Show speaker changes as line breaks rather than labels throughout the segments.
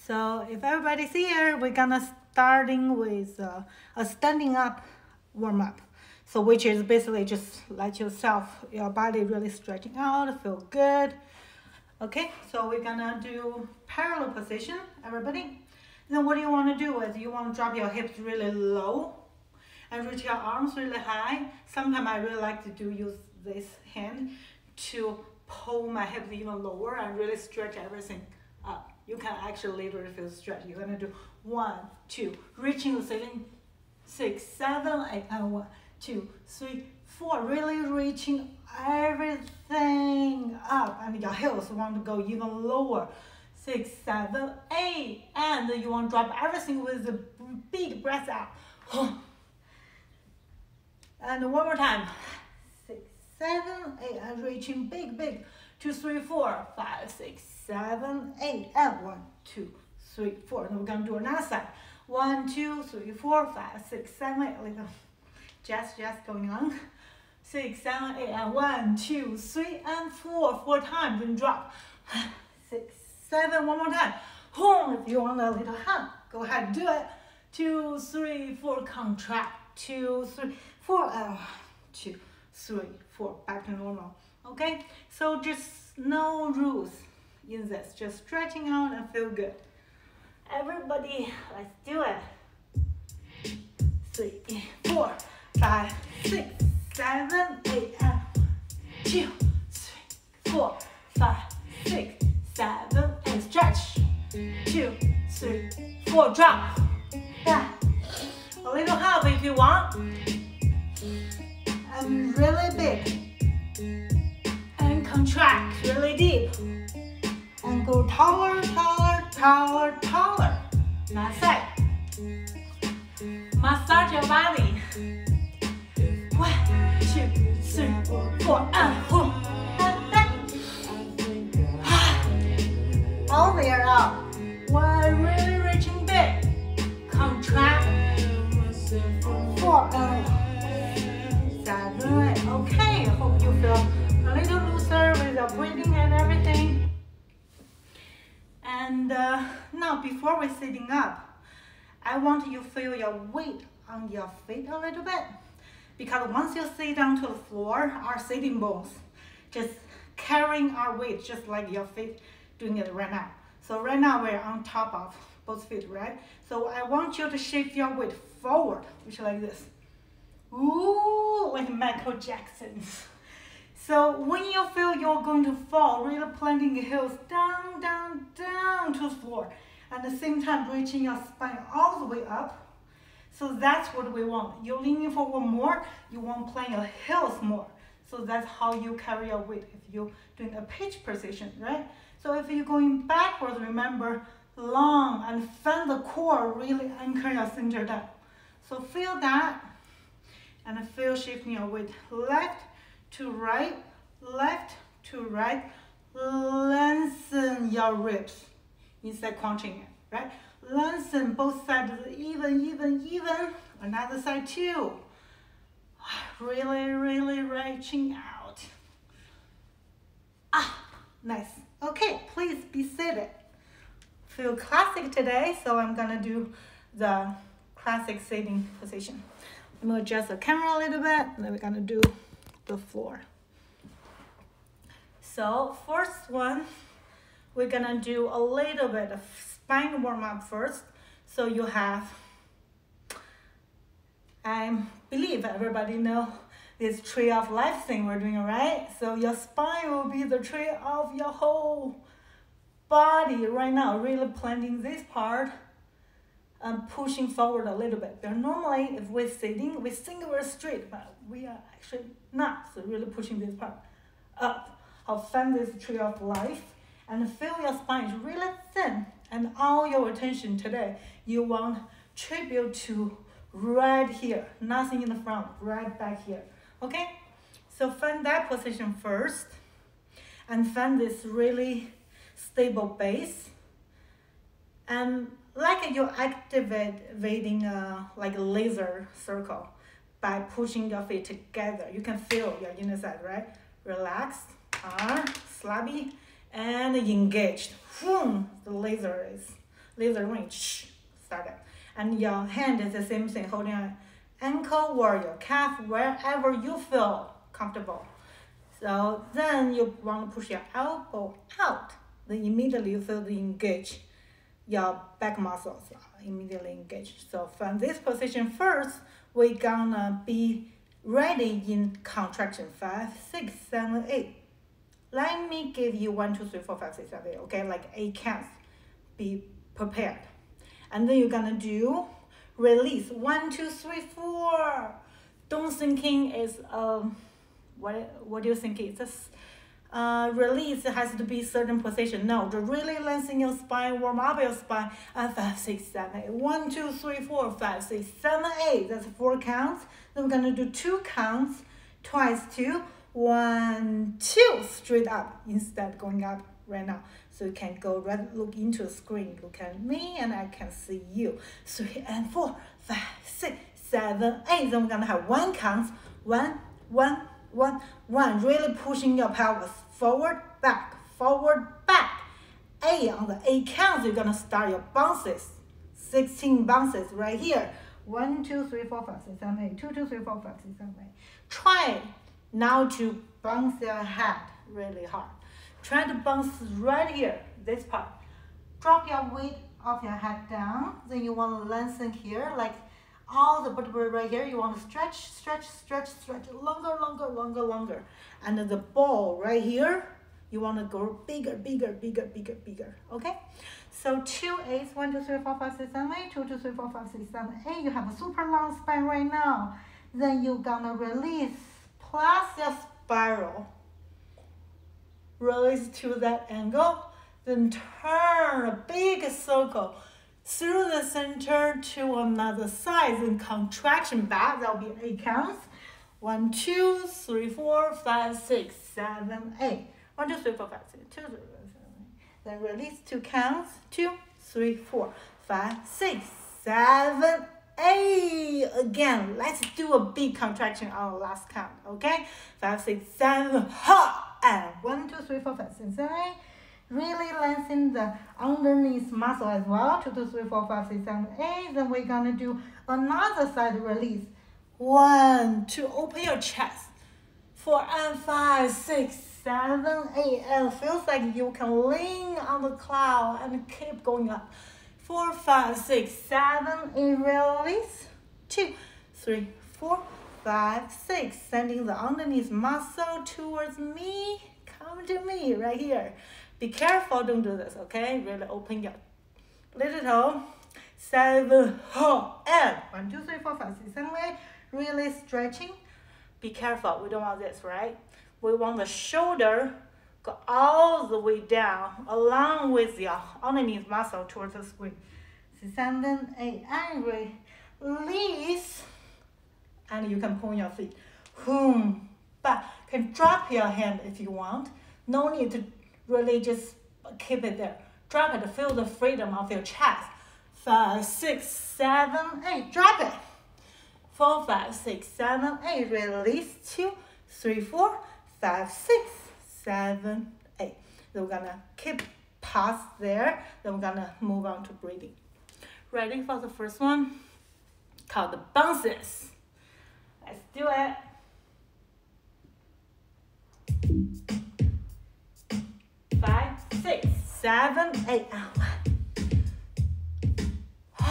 So if everybody's here, we're gonna starting with a standing up warm up. So which is basically just let yourself, your body really stretching out, feel good. Okay, so we're gonna do parallel position, everybody. Then what do you want to do is you want to drop your hips really low and reach your arms really high. Sometimes I really like to use this hand to pull my hips even lower and really stretch everything up. You can actually literally feel stretch. You're gonna do 1, 2, reaching the ceiling, 6, 7, 8, and 1, 2, 3, 4. Really reaching everything up, and your heels want to go even lower. 6, 7, 8, and you want to drop everything with a big breath out. And one more time. 6, 7, 8, and reaching big. 2, 3, 4, 5, 6, 7, 8, and 1, 2, 3, 4. Then we're gonna do another side. 1, 2, 3, 4, 5, 6, 7, 8. Little just going on. 6, 7, 8, and 1, 2, 3, and 4. 4 times, then drop. 6, 7, one more time. If you want a little hand, go ahead and do it. 2, 3, 4, contract. 2, 3, 4, and 2, 3, 4. Back to normal. Okay, so just no rules in this, just stretching out and feel good. Everybody, let's do it. 3, 4, 5, 6, 7, 8, and 2, 3, 4, 5, 6, 7, 8. Stretch. 2, 3, 4. Drop. Back. A little half if you want. And really big. Contract really deep and go taller. That's it. Massage your body. 1, 2, 3, 4, and back. All the way up. 1, really reaching big. Contract. 4, 7, 8. Okay, I hope you feel a little looser with the breathing and everything. And now before we're sitting up, I want you to feel your weight on your feet a little bit, because once you sit down to the floor, our sitting bones just carrying our weight just like your feet doing it right now. So right now we're on top of both feet, right? So I want you to shift your weight forward, which is like this. Ooh, like Michael Jackson. So when you feel you're going to fall, really planting your heels down to the floor. At the same time, reaching your spine all the way up. So that's what we want. You're leaning forward more, you want to plant your heels more. So that's how you carry your weight if you're doing a pitch position, right? So if you're going backwards, remember, long and fan the core, really anchor your center down. So feel that, and feel shifting your weight left to right, lengthen your ribs instead of crunching it, right? Lengthen both sides, even. Another side too. Really reaching out. Nice. Okay, please be seated. Feel classic today, so I'm gonna do the classic sitting position. I'm gonna adjust the camera a little bit, and then we're gonna do the floor. So first one, we're gonna do a little bit of spine warm up first. So you have, I believe everybody know this tree of life thing we're doing, right? So your spine will be the tree of your whole body right now, really planting this part and pushing forward a little bit. But normally, if we're sitting, we think we're straight, but we are actually not. So really pushing this part up. I'll fan this tree of life and feel your spine is really thin. And all your attention today, you want tribute to right here, nothing in the front, right back here. Okay? So fan that position first and fan this really stable base. And like you're activating like a laser circle by pushing your feet together. You can feel your inner side, right? Relaxed, slabby, and engaged. Boom, the laser is leave the range, start it. And your hand is the same thing, holding an ankle or your calf, wherever you feel comfortable. So then you want to push your elbow out, then immediately you feel the engage. Your back muscles are immediately engaged. So from this position first, we're gonna be ready in contraction 5, 6, 7, 8. Let me give you 1, 2, 3, 4, 5, 6, 7, 8, okay? Like 8 counts. Be prepared. And then you're gonna do release 1, 2, 3, 4. Don't thinking is what do you think it's release has to be certain position. No, to really lengthen your spine, warm up your spine. 5, 6, 7, 8. 1, 2, 3, 4, 5, 6, 7, 8. That's 4 counts. Then we're gonna do 2 counts, twice 2. 1, 2, straight up instead going up right now. So you can go right, look into the screen, look at me, and I can see you. 3 and 4, 5, 6, 7, 8. Then we're gonna have 1 count. 1, 1, 1, 1. Really pushing your pelvis forward, back, forward, back. 8 on the 8 counts. You're gonna start your bounces. 16 bounces right here. 1, 2, 3, 4, 5, 6, 7, 8. 2, 2, 3, 4, 5, 6, 7, 8. Try now to bounce your head really hard. Try to bounce right here, this part. Drop your weight of your head down. Then you want to lengthen here, like all the vertebrae right here. You want to stretch, stretch, stretch, stretch, longer, longer, longer, longer. And the ball right here, you want to go bigger, bigger, bigger, bigger, bigger. Okay? So 2 8s, 1, 2, 3, 4, 5, 6, 7, 8. 2, 2, 3, 4, 5, 6, 7, 8. You have a super long spine right now. Then you're gonna release. Plus your spiral. Release to that angle. Then turn a big circle through the center to another side. Then contraction back. That'll be 8 counts. 1, 2, 3, 4, 5, 6, 7, 8. 1, 2, 3, 4, 5, 6, 2, 3, 4, 7, 8. Then release 2 counts. 2, 3, 4, 5, 6, 7, 8. Again, let's do a big contraction on the last count, okay? 5, 6, 7, ha! And 1, 2, 3, 4, 5, 6, 7, 8. Really lengthen the underneath muscle as well. 2, 2, 3, 4, 5, 6, 7, 8. Then we're gonna do another side release. 1, 2, open your chest. 4 and 5, 6, 7, 8. And feels like you can lean on the cloud and keep going up. 4, 5, 6, 7, 8, release. 2, 3, 4, 5, 6. Sending the underneath muscle towards me. Come to me right here. Be careful, don't do this, okay? Really open your little toe. 7, and 1, 2, 3, 4, 5, 6, 7, 8. Really stretching. Be careful, we don't want this, right? We want the shoulder go all the way down along with your underneath muscle towards the screen. 6, 7, 8, and release. And you can point your feet. But can drop your hand if you want. No need to really just keep it there. Drop it, feel the freedom of your chest. 5, 6, 7, 8, drop it. 4, 5, 6, 7, 8, release. 2, 3, 4, 5, 6, 7, 8. Then we're gonna keep pause there. Then we're gonna move on to breathing. Ready for the first one? Called the bounces. Let's do it. 5, 6, 7, 8, and 1.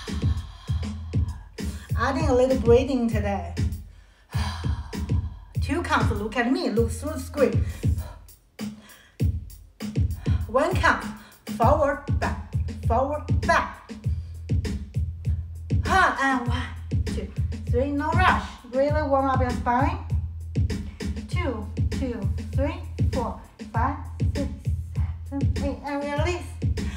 Adding a little breathing today. 2 counts, look at me, look through the screen. 1 count, forward, back, forward, back. And 1, 2, 3, no rush. Really warm up your spine. 2, 2, 3, 4, 5, 6, 7, 8, and release.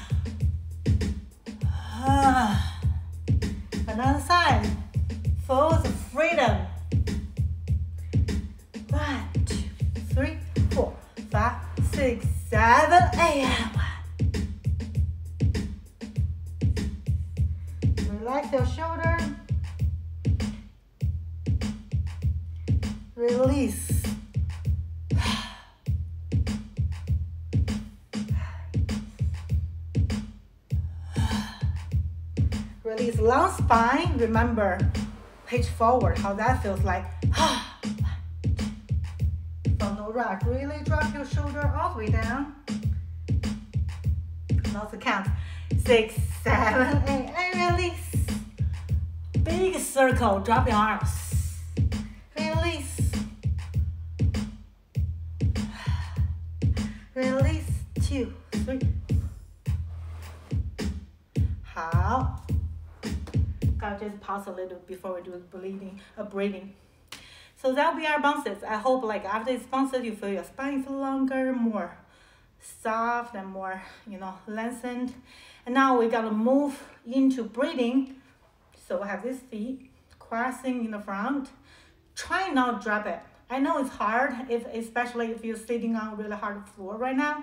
Another side. Full of freedom. 1, 2, 3, 4, 5, 6, 7, 8, and 1. Relax your shoulder. Release. release long spine. Remember, pitch forward, how that feels like. From no rush, really drop your shoulder all the way down. And also count. 6, 7, 8, and release. Big circle, drop your arms. Release. Release, 2, 3. 好。Gotta just pause a little before we do breathing. So that'll be our bounces. I hope like after these bounces you feel your spine is longer, more soft and more, lengthened. And now we gotta move into breathing. So we have these feet crossing in the front. Try not to drop it. I know it's hard, especially if you're sitting on a really hard floor right now.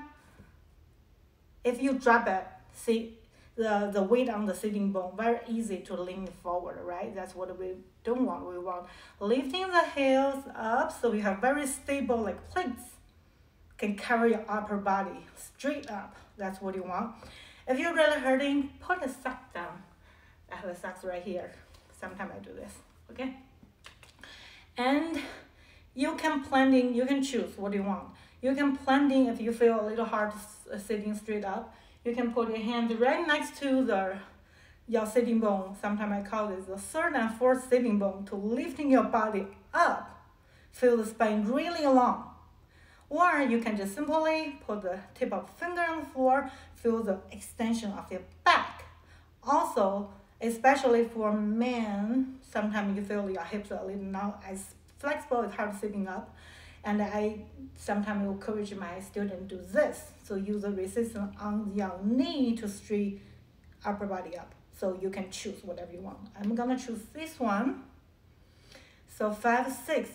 If you drop it, see the weight on the sitting bone, very easy to lean forward, right? That's what we don't want. We want lifting the heels up so you have very stable like plates. Can carry your upper body straight up. That's what you want. If you're really hurting, put a sock down. I have a socks right here. Sometimes I do this, okay? And you can choose what you want. You can planting if you feel a little hard sitting straight up. You can put your hand right next to your sitting bone. Sometimes I call this the third and fourth sitting bone to lifting your body up. Feel the spine really long. Or you can just simply put the tip of finger on the floor, feel the extension of your back. Also, especially for men, sometimes you feel your hips are a little not as flexible, it's hard sitting up. And I sometimes encourage my students to do this. So use the resistance on your knee to straight upper body up. So you can choose whatever you want. I'm gonna choose this one. So 5, 6.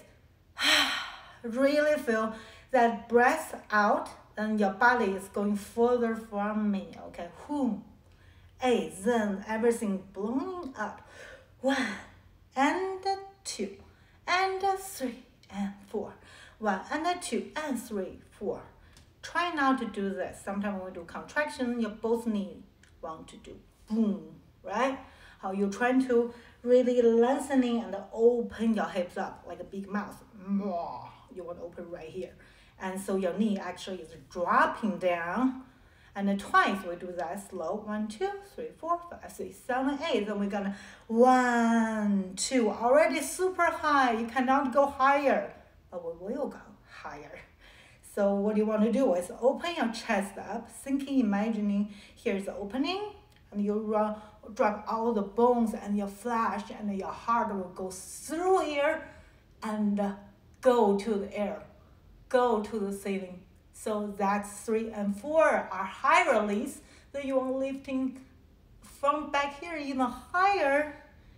Really feel that breath out and your body is going further from me. Okay, 8, then everything blowing up. 1 and 2 and 3 and 4. 1 and 2 and 3, 4. Try not to do this. Sometimes when we do contraction, your both knees want to do boom, right? How you're trying to really lengthening and open your hips up like a big mouth. You want to open right here. And so your knee actually is dropping down. And then twice we do that slow. 1, 2, 3, 4, 5, 6, 7, 8. Then we're gonna 1, 2. Already super high. You cannot go higher, but we will go higher. So what you want to do is open your chest up, thinking, imagining here's the opening, and you drop all the bones and your flesh and your heart will go through here and go to the air, go to the ceiling. So that's 3 and 4 are high release. Then you are lifting from back here even higher.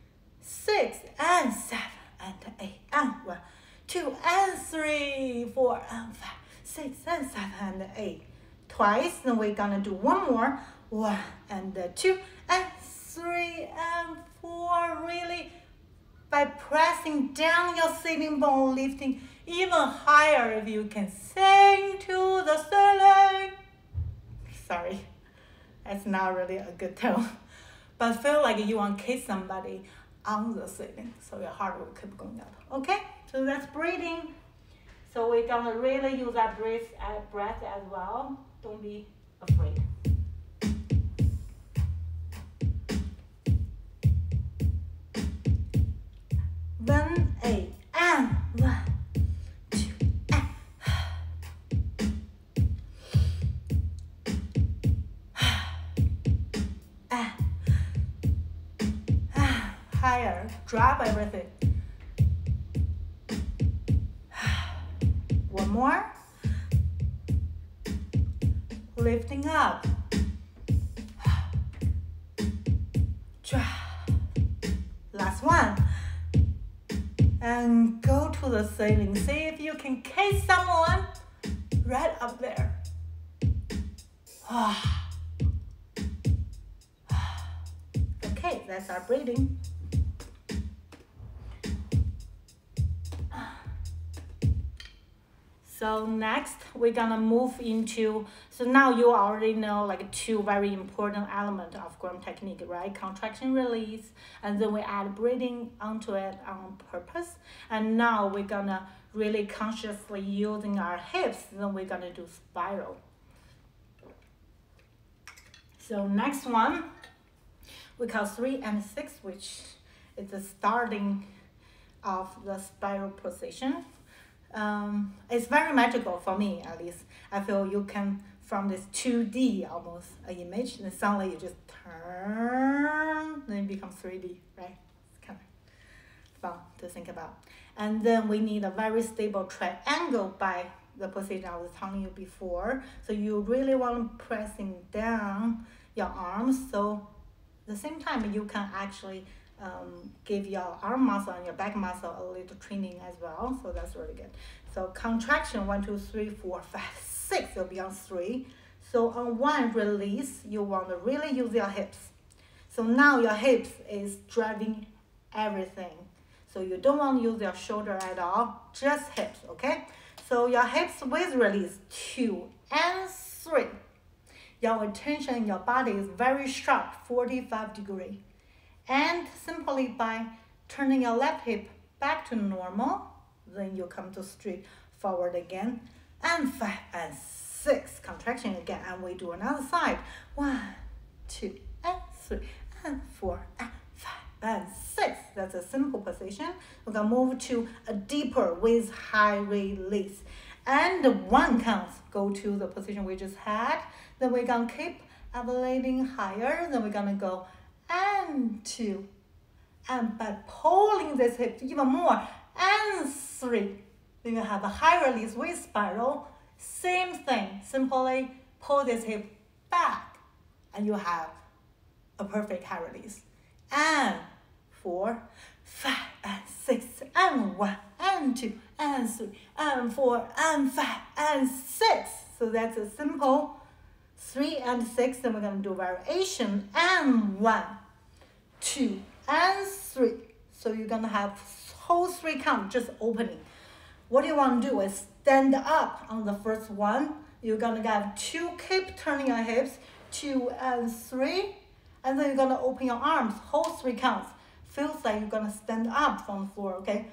6 and 7 and 8 and 1, 2 and 3, 4 and 5, 6 and 7 and 8. Twice. Then we're gonna do one more. 1 and 2 and 3 and 4. Really, by pressing down your sitting bone, lifting even higher if you can sing to the ceiling. Sorry, that's not really a good tone. But feel like you want to kiss somebody on the ceiling, so your heart will keep going up. Okay, so that's breathing. So we're gonna really use our breath as well. Don't be afraid. Then 8 and 1, 2 and higher. Drop everything. One more. Lifting up. Drop. Last one. And go to the ceiling. See if you can kiss someone right up there. Okay, that's our breathing. So next we're gonna move into, so now you already know like two very important elements of Graham technique, right? Contraction release, and then we add breathing onto it on purpose. And now we're gonna really consciously using our hips, then we're gonna do spiral. So next one, we call 3 and 6, which is the starting of the spiral position. It's very magical for me, at least. I feel you can, from this 2D almost image, and suddenly you just turn, then it becomes 3D, right? It's kind of fun to think about. And then we need a very stable triangle by the position I was telling you before. So you really want to pressing down your arms, so at the same time you can actually give your arm muscle and your back muscle a little training as well, so that's really good. So contraction 1, 2, 3, 4, 5, 6, you'll be on 3. So on 1 release, you want to really use your hips. So now your hips is driving everything. So you don't want to use your shoulder at all, just hips, okay? So your hips with release 2 and 3. Your attention in your body is very sharp, 45 degrees. And simply by turning your left hip back to normal, then you come to straight forward again. And 5 and 6, contraction again. And we do another side. 1, 2, and 3, and 4, and 5, and 6. That's a simple position. We're going to move to a deeper with high release. And 1 counts, go to the position we just had. Then we're going to keep elevating higher. Then we're going to go and 2. And by pulling this hip even more, and 3. Then you have a high release with spiral. Same thing, simply pull this hip back. And you have a perfect high release. And 4, 5, and 6, and 1, and 2, and 3, and 4, and 5, and 6. So that's a simple 3 and 6. Then we're going to do variation. And 1, 2, and 3. So you're going to have whole 3 count just opening. What you want to do is stand up on the first one. You're going to have 2, keep turning your hips, 2 and 3. And then you're going to open your arms, whole 3 counts. Feels like you're going to stand up from the floor, okay?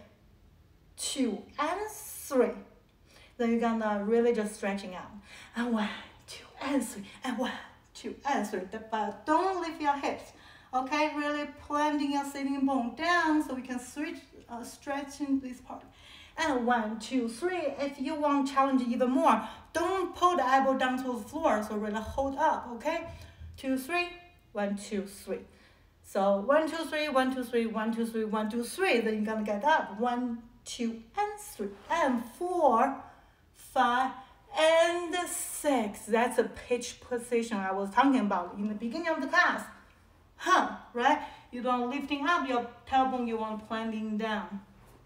2 and 3. Then you're going to really just stretching out. And 1, 2, and 3, and 1, 2, and 3. But don't lift your hips, okay? Really planting your sitting bone down so we can switch, stretching this part. And 1, 2, 3. If you want to challenge even more, don't pull the elbow down to the floor, so really hold up, okay? 2, 3, 1, 2, 3. So 1, 2, 3, 1, 2, 3, 1, 2, 3, 1, 2, 3. Then you're gonna get up. 1, 2, and 3, and 4, 5, and 6. That's a pitch position I was talking about in the beginning of the class. Right? You don't lifting up your tailbone, you want planting down.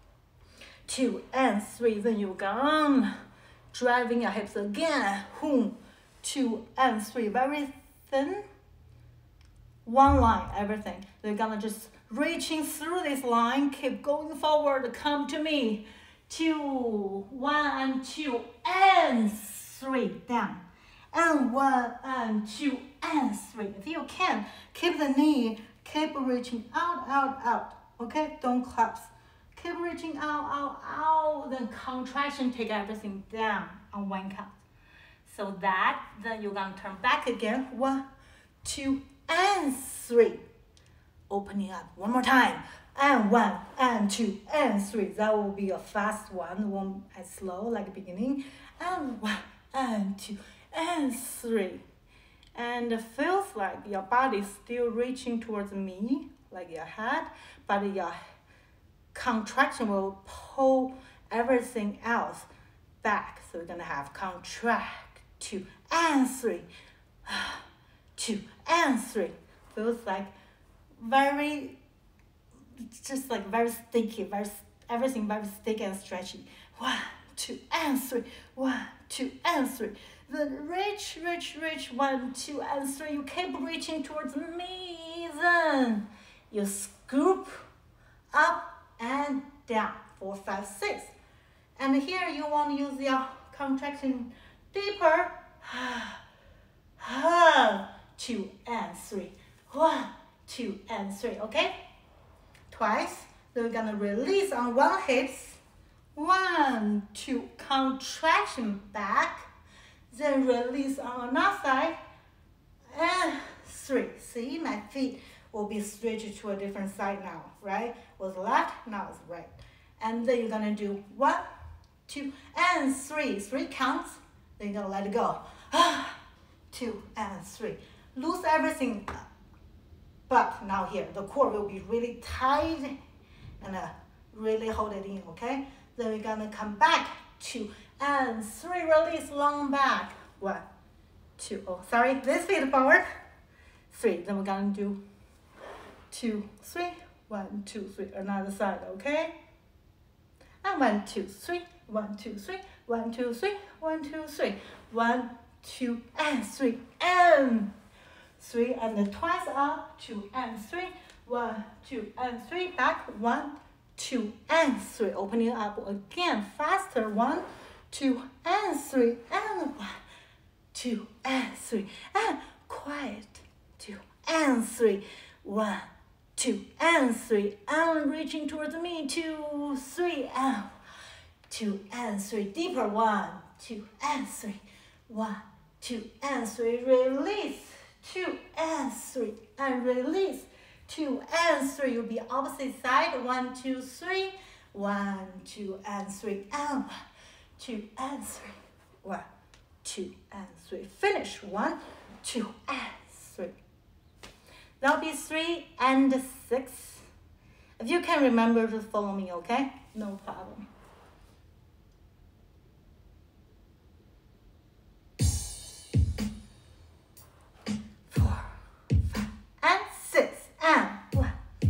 2 and 3. Then you're gonna driving your hips again. 2 and 3. Very thin. 1 line, everything. They're gonna just reaching through this line, keep going forward, come to me. 2, 1 and 2 and 3, down. And 1 and 2 and 3. If you can, keep the knee, keep reaching out, out, out. Okay, don't collapse. Keep reaching out, out, out. Then contraction, take everything down on 1 count. So that, then you're gonna turn back again. 1, 2, and 3. Opening up one more time. And 1 and 2 and 3. That will be a fast one as slow like beginning. And 1 and 2 and 3. And it feels like your body is still reaching towards me, like your head, but your contraction will pull everything else back. So we're gonna have contract, 2 and 3. 2 and 3. Feels like very, just like very sticky, everything very sticky and stretchy. 1, 2 and 3. 1, 2 and 3. Then reach, reach, reach. 1, 2 and 3. You keep reaching towards me. Then you scoop up and down. 4, 5, 6. And here you want to use your contraction deeper. 2 and 3. 1, 2 and 3. Okay? Twice. Then we're gonna release on one hip. 1, 2, contraction back. Then release on another side. And 3. See, my feet will be switched to a different side now, right? Was left, now it's right. And then you're gonna do 1, 2, and 3. 3 counts. Then you're gonna let it go. 2 and 3. Lose everything. But now here, the core will be really tight and really hold it in, okay? Then we're gonna come back, 2 and 3, release, long back. 1, 2, oh, sorry, this feet forward. 3, then we're gonna do 2, 3, 1, 2, 3, another side, okay? And 1, 2, 3, 1, 2, 3, 1, 2, 3, 1, 2, 3, 1, 2, and 3, and 3, and then twice up, 2 and 3, 1, 2, and 3, back, 1, 2, and 3, opening up again, faster, 1, 2, and 3, and 1, 2, and 3, and quiet, 2, and 3, 1, 2, and 3, and reaching towards me, 2, 3, and 2, and 3, deeper, 1, 2, and 3, 1, 2, and 3, release, 2, and 3, and release, 2, and 3, you'll be opposite side, 1, 2, 3, 1, 2, and 3, and 1, 2, and 3, 1, 2, and 3, finish, 1, 2, and 3. That'll be 3 and 6. If you can remember, just follow me, okay? No problem. 4, 5, and 6, and 1.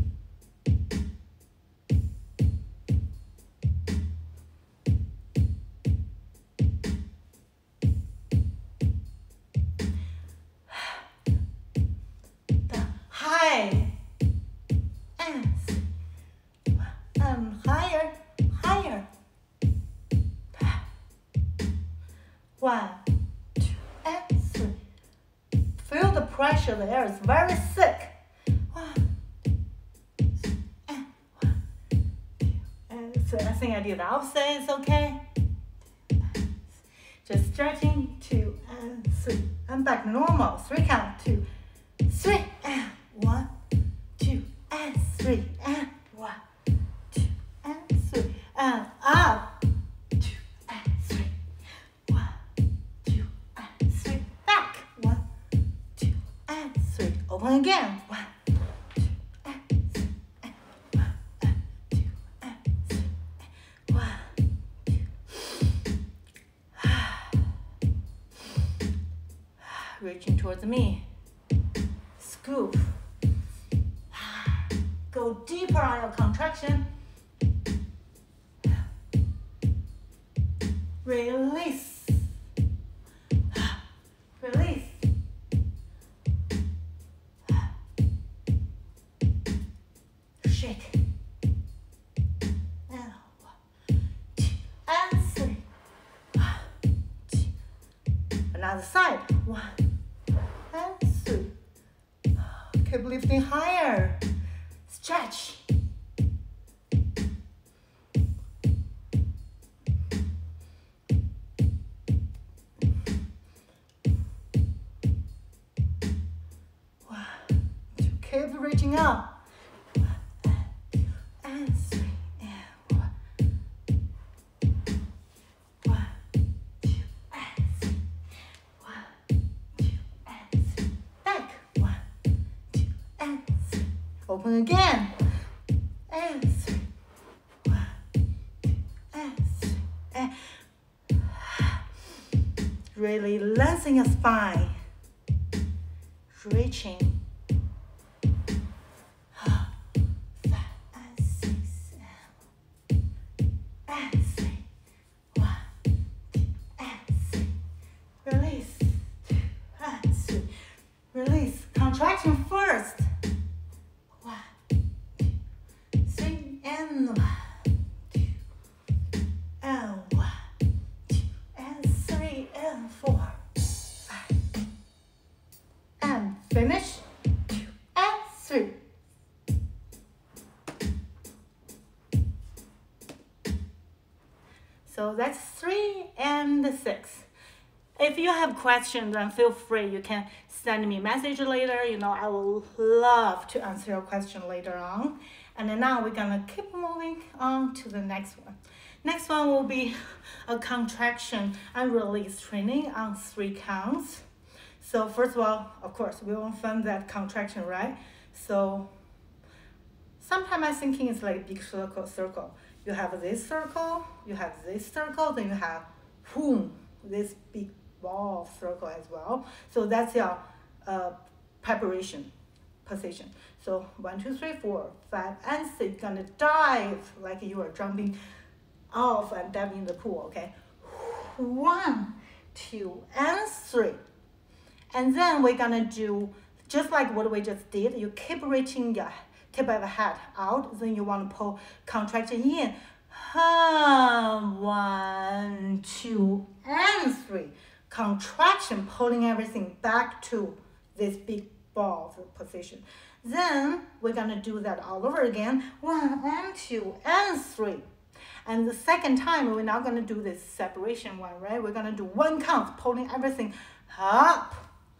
High and higher, higher. 1, 2, and 3. Feel the pressure. The air is very thick. 1, 2, and 1, 2, and 3. I think I did the opposite. It's okay. Just stretching. 2 and 3, and back normal. 3 count. 2, 3, and 1, 2, and 3, and 1, 2, and 3, and up, 2, and 3, 1, 2, and 3, back, 1, 2, and 3, open again, 1, 2, and 3, and 1, 2, and 3, and 1, 2. Reaching towards me. Scoop. Go deeper on your contraction. Release. Release. Shake. And 1, 2, and 3. 1, 2. Another side. 1, and 3. Keep lifting higher. Stretch. Keep reaching up. 1, 2, and 3, and 1. 1, 2, and 3. 1, 2, and 3. Back. 1, 2, and 3. Open again. And 3. 1, 2, and 3. And really lengthen your spine. Reaching. 5 and 6 and 3. 1, 2, and 3. Release. 2 and 3. Release. Contraction first. 1, 2, 3, and 1, 2, and 1, 2, and So that's 3 and 6. If you have questions, then feel free. You can send me a message later. You know, I will love to answer your question later on. And then now we're gonna keep moving on to the next one. Next one will be a contraction and release training on 3 counts. So first of all, of course, we won't find that contraction, right? So sometimes I'm thinking it's like a big circle. You have this circle, you have this circle, then you have boom, this big ball circle as well. So that's your preparation position. So 1, 2, 3, 4, 5, and 6. Gonna dive like you are jumping off and diving in the pool. Okay, 1, 2, and 3. And then we're gonna do just like what we just did. You keep reaching your tip of the head out. Then you want to pull contraction in. 1, 2, and 3. Contraction, pulling everything back to this big ball position. Then we're gonna do that all over again. 1 and 2 and 3. And the second time, we're not gonna do this separation one, right? We're gonna do 1 count, pulling everything up,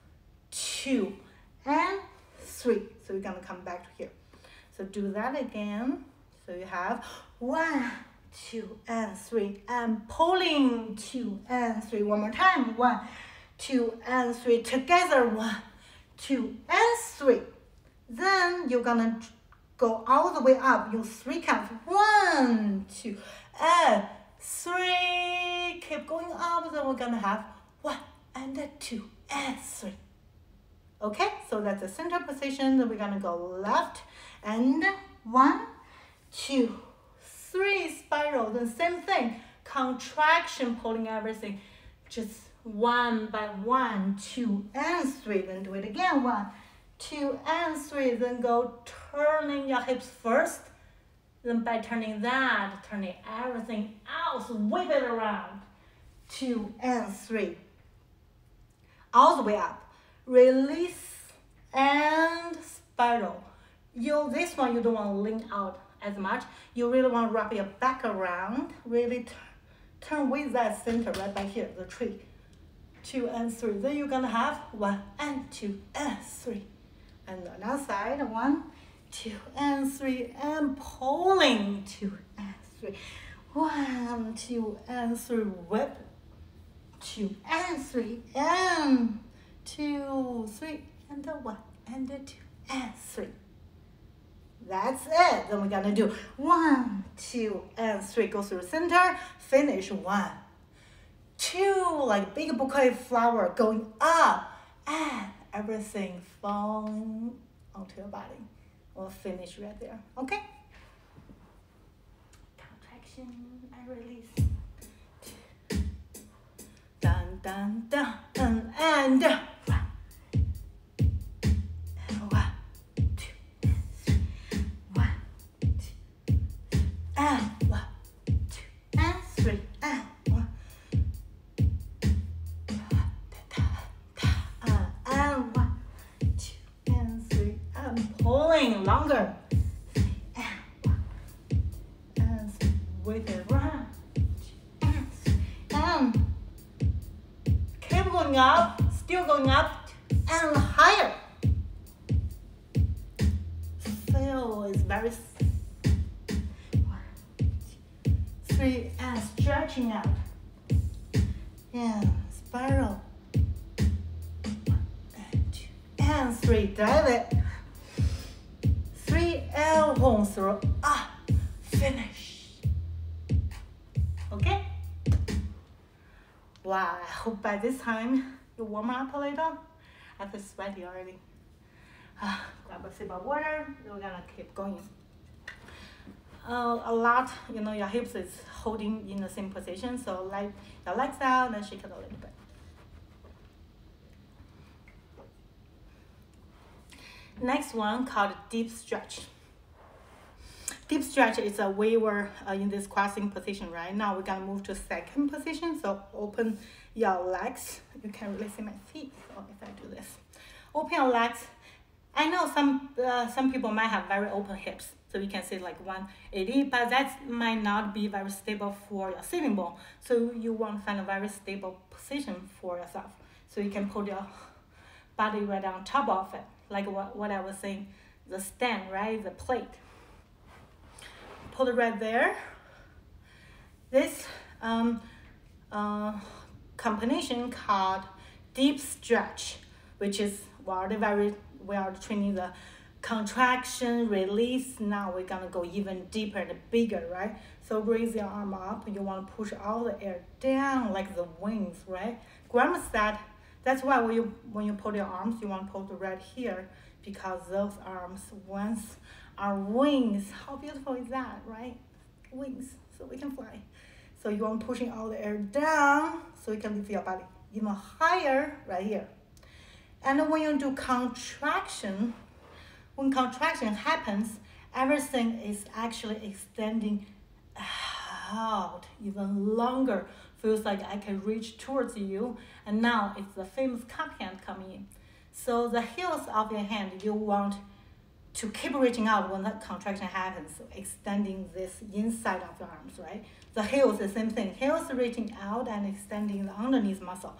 2 and 3. So we're gonna come back to here. So do that again. So you have 1, 2, and 3, and pulling 2 and 3. One more time. 1, 2, and 3 together. 1, 2, and 3. Then you're gonna go all the way up. Use 3 counts. 1, 2, and 3. Keep going up. Then we're gonna have 1 and 2 and 3. Okay, so that's the center position. Then we're gonna go left and 1, 2, 3 spiral. Then same thing. Contraction, pulling everything. Just 1 by 1, 2, and 3. Then do it again. 1, 2, and 3. Then go turning your hips first. Then by turning that, turning everything else, whip it around. 2 and 3. All the way up. Release and spiral. This one you don't want to lean out as much. You really want to wrap your back around. Really turn with that center right by here, the tree. 2 and 3. Then you're gonna have 1 and 2 and 3. And on that side, 1, 2, and 3, and pulling 2 and 3. 1, 2, and 3. Whip. 2 and 3, and 2, 3, and 1 and 2 and 3. That's it. Then we're gonna do 1, 2, and 3. Go through the center. Finish 1, 2, like big bouquet flower going up, and everything falling onto your body. We'll finish right there. Okay. Contraction and release. Dun dun dun and 1. And 1, 2, and 3, and 1. And 1, 2, and 3, and pulling longer. 3, and 1, and 3, with it. 1, 2, and 3, and keep going up, still going up, and higher. Feel is very 3 and stretching out. And spiral. 1 and 2 and 3. Dive it. 3 elbows through. Finish. Okay? Wow, I hope by this time you warm up a little. I feel sweaty already. Grab a sip of water. We're gonna keep going. A lot, you know, your hips is holding in the same position, so like your legs out and shake it a little bit. Next one called deep stretch. Deep stretch is a we were in this crossing position right now. We're gonna move to second position. So open your legs. You can really see my feet. So if I do this, open your legs I know some people might have very open hips, so you can say like 180, but that might not be very stable for your sitting bone. So you want to find a very stable position for yourself. So you can put your body right on top of it, like what I was saying, the stand, right, the plate. Put it right there. This combination called deep stretch, which is we are training the contraction, release. Now we're gonna go even deeper and bigger, right? So raise your arm up. You want to push all the air down like the wings, right? Grandma said that's why when you put your arms, you want to put it right here, because those arms once are wings. How beautiful is that, right? Wings, so we can fly. So you want pushing all the air down so you can lift your body even higher right here. And when you do contraction, when contraction happens, everything is actually extending out even longer. Feels like I can reach towards you. And now it's the famous cup hand coming in. So the heels of your hand, you want to keep reaching out when that contraction happens, so extending this inside of your arms, right? The heels, the same thing. Heels reaching out and extending the underneath muscle.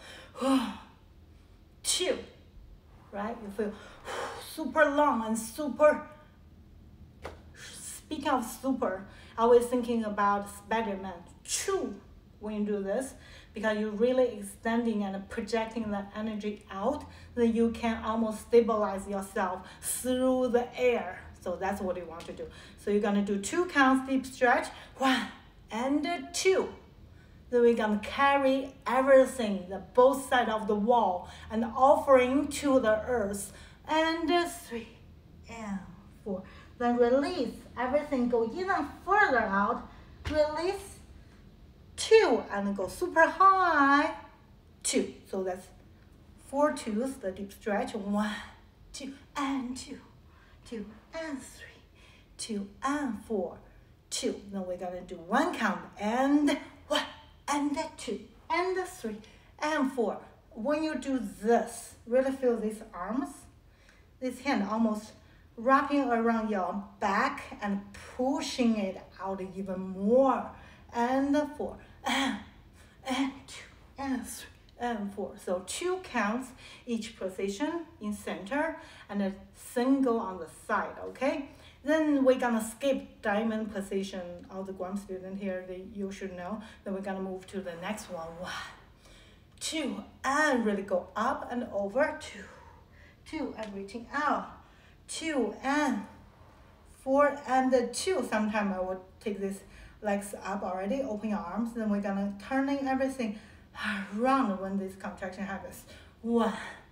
2, right? You feel super long and super. Speaking of super, I was thinking about Spider-Man 2 when you do this, because you're really extending and projecting the energy out, then you can almost stabilize yourself through the air. So that's what you want to do. So you're gonna do 2 counts, deep stretch, 1 and 2. Then we're gonna carry everything, the both sides of the wall, and offering to the earth. And 3 and 4. Then release, everything go even further out. Release, 2 and go super high, 2. So that's 4 twos, the deep stretch. 1, 2 and 2, 2 and 3, 2 and 4, 2. Then we're gonna do 1 count and 1 and 2 and 3 and 4. When you do this, really feel these arms, this hand almost wrapping around your back and pushing it out even more. And 4 and 2 and 3 and 4. So 2 counts each position in center and a single on the side, okay? Then we're gonna skip diamond position. All the Guam students here, you should know. Then we're gonna move to the next one. 1, 2, and really go up and over. 2, 2 and reaching out. 2 and 4 and 2. Sometimes I will take this legs up already, open your arms, then we're gonna turning everything around when this contraction happens. 1,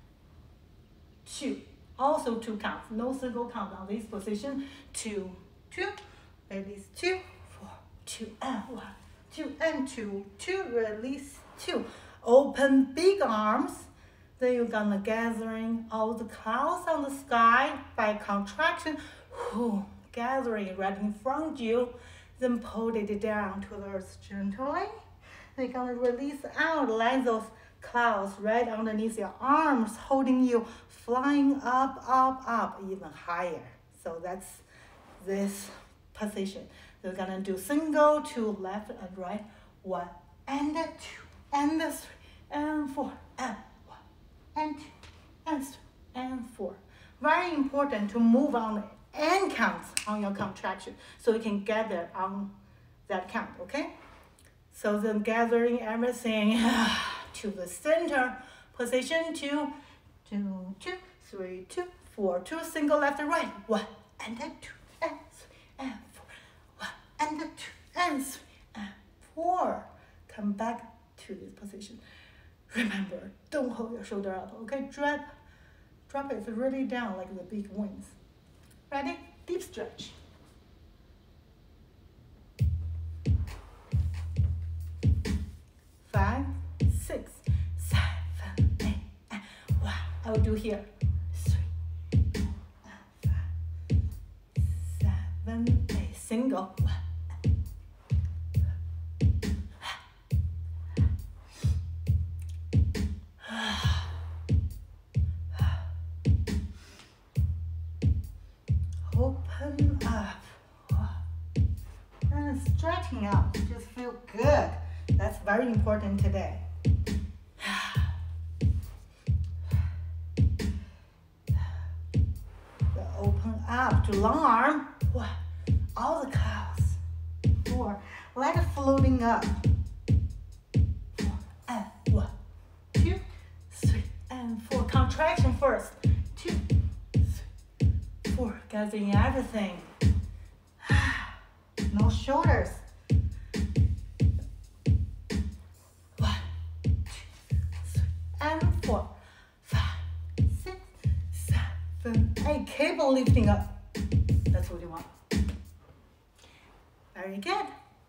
2, also 2 counts, no single count on this position. 2, 2, release 2, 4, 2 and 1, 2 and 2, 2, release 2. Open big arms, then you're gonna gathering all the clouds on the sky by contraction, gathering right in front of you. Then pull it down to the earth gently. Then you're gonna release out, let those clouds right underneath your arms, holding you, flying up, up, up, even higher. So that's this position. We're gonna do single, 2 left and right, 1 and 2 and 3 and 4 and 1 and 2 and 3 and 4. Very important to move on the end counts on your contraction, so you can gather on that count, okay? So then gathering everything to the center position. 2, 2, 2, 3, 2, 4, 2, single left and right, 1 and 2 and 3 and 4, 1 and 2 and 3 and 4. Come back to this position. Remember, don't hold your shoulder up, okay? Drop it really down like the big wings. Ready? Deep stretch. 5, 6, 7, 8, and 1. I will do here. 3, 5, 7, 8. Single. 1. open up. And stretching out, just feel good. That's very important today. The open up to long arm. All the calves. 4. Leg floating up. 4 and 1, 2, 3 and 4. Contraction first. 2, 3, 4. Gathering everything. No shoulders. 1, 2, 3 and 4, 5, 6, 7, 8. Keep on lifting up. That's what you want. Very good.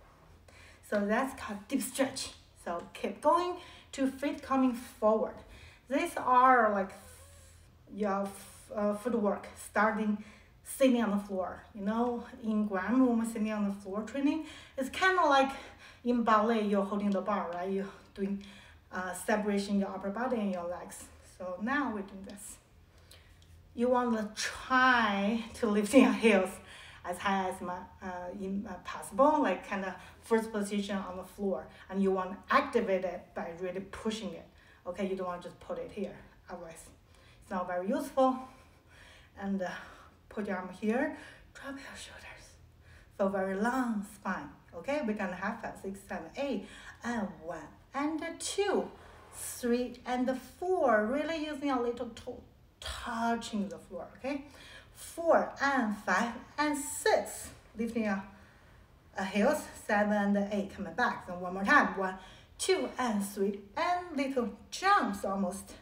So that's called deep stretch. So keep going to feet coming forward. These are like your footwork starting sitting on the floor. You know, in grand room sitting on the floor training, it's kind of like in ballet, you're holding the bar, right? You're doing separation your upper body and your legs. So now we're doing this. You want to try to lift your heels as high as possible, like kind of first position on the floor, and you want to activate it by really pushing it. Okay, you don't want to just put it here, otherwise it's not very useful. And put your arm here, drop your shoulders. Feel very long spine. Okay, we're gonna have 5, 6, 7, 8, and 1, and 2, 3, and 4. Really using a little toe, touching the floor. Okay, 4 and 5 and 6. Lifting your heels. 7 and 8. Coming back. Then one more time. 1, 2, and 3, and little jumps almost.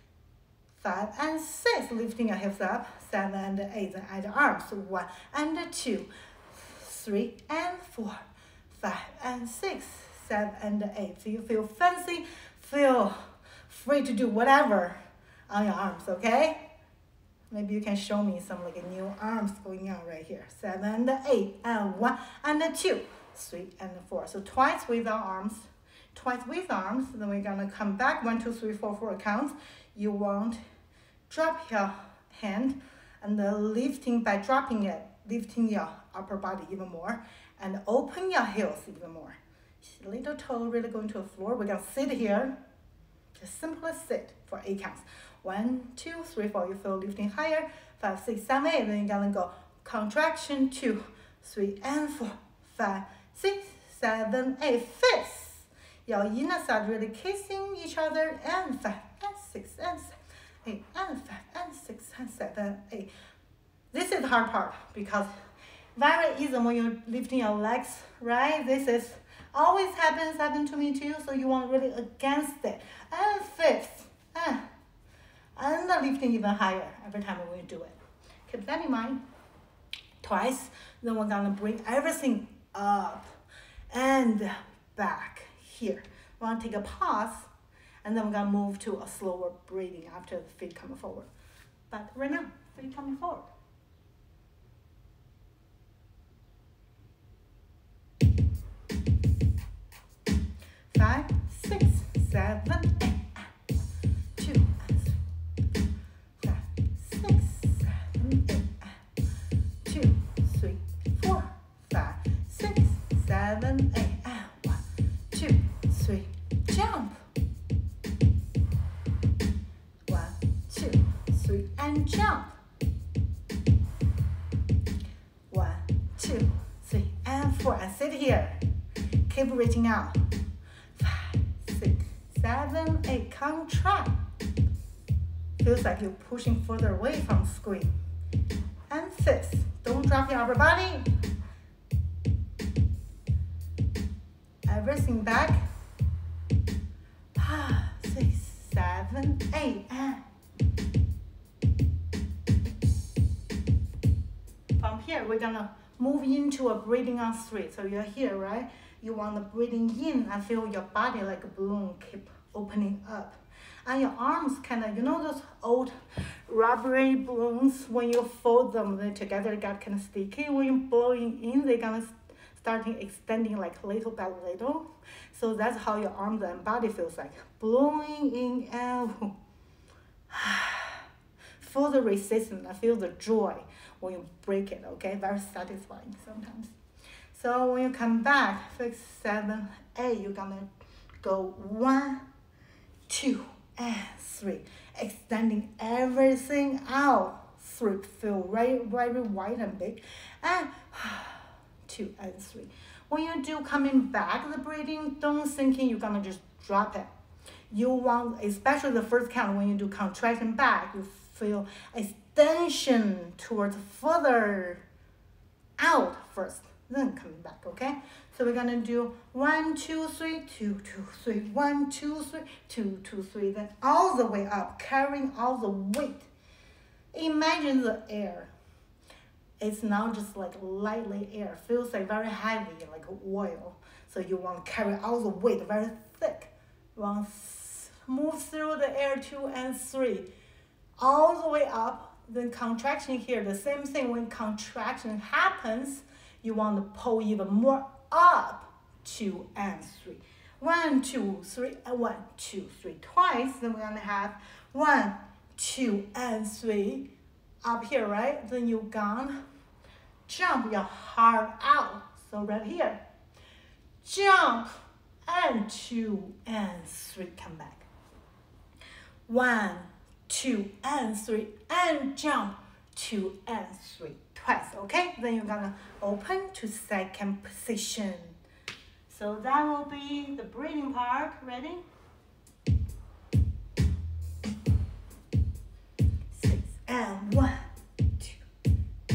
5 and 6. Lifting your hips up. 7 and 8. Then add arms. 1 and 2, 3 and 4, 5 and 6, 7 and 8. So you feel fancy. Feel free to do whatever on your arms. Okay. Maybe you can show me some like new arms going on right here. 7 and 8 and 1 and 2, 3 and 4. So twice with our arms, twice with arms. Then we're gonna come back. 1, 2, 3, 4, 4 counts. You want drop your hand and lifting by dropping it, lifting your upper body even more, and open your heels even more. Little toe really going to the floor. We're gonna sit here. Just simply sit for 8 counts. 1, 2, 3, 4. You feel lifting higher. 5, 6, 7, 8. Then you're gonna go contraction. 2, 3, and 4, 5, 6, 7, 8. Fists. Your inner side really kissing each other. And 5, and 6, and 7, 8, and 5, and 6, and 7, 8. This is the hard part because very easy when you're lifting your legs, right? This is always happened to me too. So you want really against it. And fifth. And lifting even higher every time we do it. Keep that in mind. Twice. Then we're gonna bring everything up and back here. We're gonna take a pause, and then we're gonna move to a slower breathing after the feet coming forward. But right now, feet coming forward. 5, 6, 7, 8. 2, 3, 5, 6, 7, 8. 2, 3, 4, 5, 6, 7, 8. 1, 2, 3. Jump. 1, 2, 3, and jump. 1, 2, 3, and 4. And sit here. Keep reaching out. 7, 8, contract. Feels like you're pushing further away from the screen. And 6, don't drop your upper body. Everything back. 6, 7, 8. From here, we're gonna move into a breathing on 3. So you're here, right? You want to breathing in and feel your body like a balloon keep opening up. And your arms kind of, you know those old rubbery balloons, when you fold them they together, get kind of sticky. When you're blowing in, they're gonna starting extending like little by little. So that's how your arms and body feels like. Blowing in and feel the resistance, I feel the joy when you break it, okay? Very satisfying sometimes. So when you come back, 6, 7, 8, you're gonna go 1, 2, and 3. Extending everything out. 3, feel very wide and big. And 2 and 3. When you do coming back, the breathing, don't thinking you're gonna just drop it. You want, especially the first count, when you do contraction back, you feel extension towards further out first, then coming back, okay? So we're gonna do 1, 2, 3, 2, 2, 3, 1, 2, 3, 2, 2, 3, then all the way up, carrying all the weight. Imagine the air. It's not just like lightly air, feels like very heavy, like oil. So you want to carry all the weight very thick. You want to move through the air 2 and 3, all the way up. Then contraction here, the same thing. When contraction happens, you want to pull even more up, 2 and 3. 1, 2, 3, and 1, 2, 3 twice. Then we're gonna have 1, 2, and 3 up here, right? Then you're gonna jump your heart out. So right here, jump, and 2 and 3, come back. 1, 2, and 3, and jump, 2 and 3 twice, okay? Then you're gonna open to second position. So that will be the breathing part. Ready? 6 and 1, 2.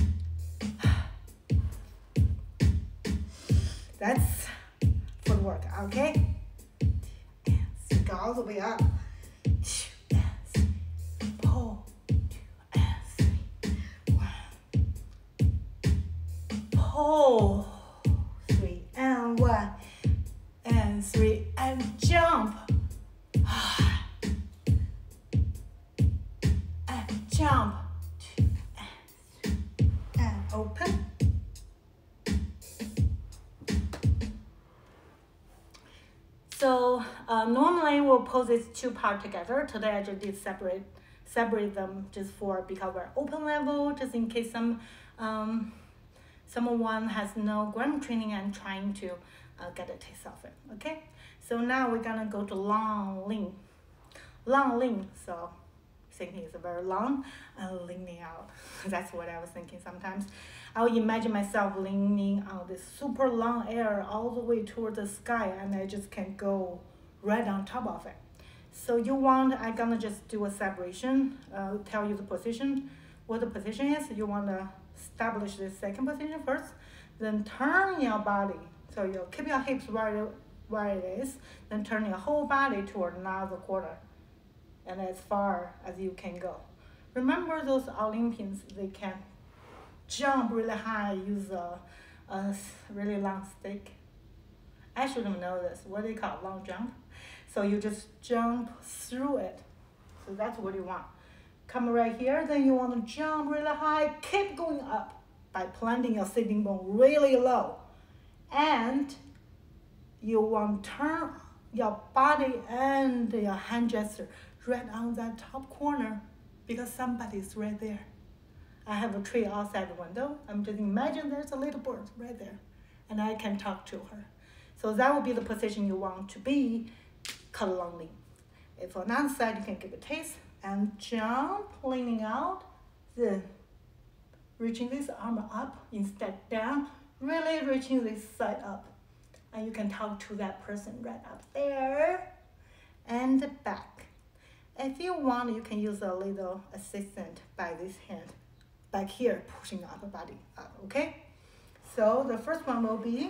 That's footwork, okay? And so go all the way up. 2 and 3. Pull. 2 and 3. 1. Pull. 3 and 1. And 3 and jump. And jump. 2 and 3. And open. So normally we'll pose these two parts together. Today I just did separate them just because we're open level, just in case someone has no ground training and trying to get a taste of it. Okay. So now we're gonna go to long lean. Long lean. So thinking it's very long and leaning out. That's what I was thinking sometimes. I would imagine myself leaning on this super long air all the way toward the sky, and I just can go right on top of it. So I'm gonna just do a separation, tell you the position, what the position is. You wanna establish the second position first, then turn your body. So you keep your hips where it is, then turn your whole body toward another quarter, and as far as you can go. Remember those Olympians, they can jump really high, use a really long stick. I should have known this. What do they call long jump? So you just jump through it. So that's what you want. Come right here, then you want to jump really high, keep going up by planting your sitting bone really low. And you want to turn your body and your hand gesture right on that top corner because somebody's right there. I have a tree outside the window. I'm just imagine there's a little bird right there and I can talk to her. So that will be the position you want to be, called long lean. If on the other side, you can give a taste and jump, leaning out, then reaching this arm up instead down, really reaching this side up. And you can talk to that person right up there and back. If you want, you can use a little assistant by this hand back here, pushing the upper body up, okay? So the first one will be,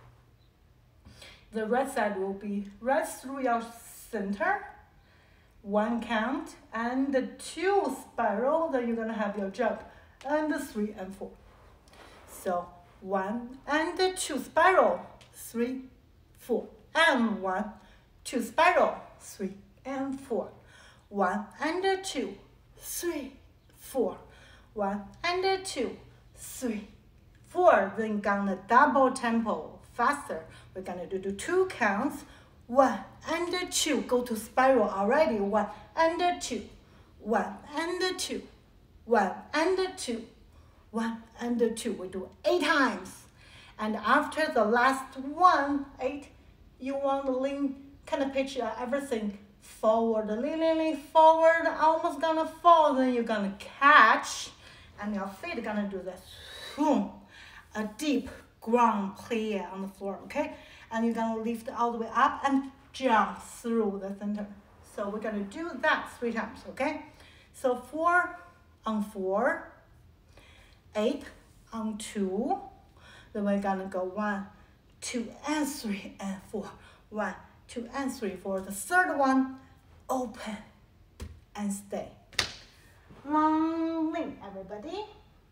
the right side will be right through your center, 1 count, and 2 spiral, then you're gonna have your jump, and 3 and 4. So 1 and 2 spiral, 3, 4, and 1, 2 spiral, 3 and 4, 1 and 2, 3, 4, 1 and 2, 3, 4. Then gonna double tempo, faster. We're gonna do 2 counts, 1 and 2. Go to spiral already. 1 and 2, 1 and 2, 1 and 2, 1 and 2. We do 8 times. And after the last one, 8, you want to lean, kind of pitch everything forward, lean forward, almost gonna fall, then you're gonna catch, and your feet gonna do this, boom, a deep ground play on the floor, okay? And you're gonna lift all the way up and jump through the center. So we're gonna do that 3 times, okay? So 4 on 4, 8 on 2, then we're gonna go 1, 2, and 3, and 4. 1, 2, and 3, 4. The third one, open and stay. Long lean, everybody.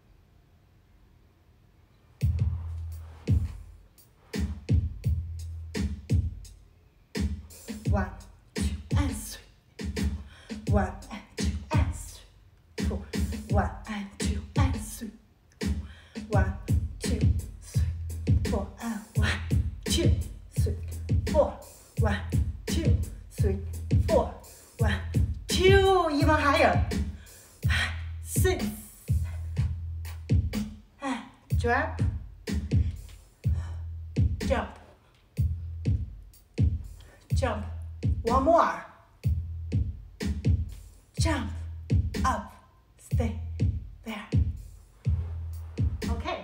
One, 2, and 3. 1 and 2 and 3. 4. 1 and 2 and 3. 1, 2, 3, 4, and 1, 2, 3, 4. 1, 2, 3, 4. 1, 2. Even higher. 6. Drop. Jump. Jump. One more. Jump. Up. Stay there. Okay.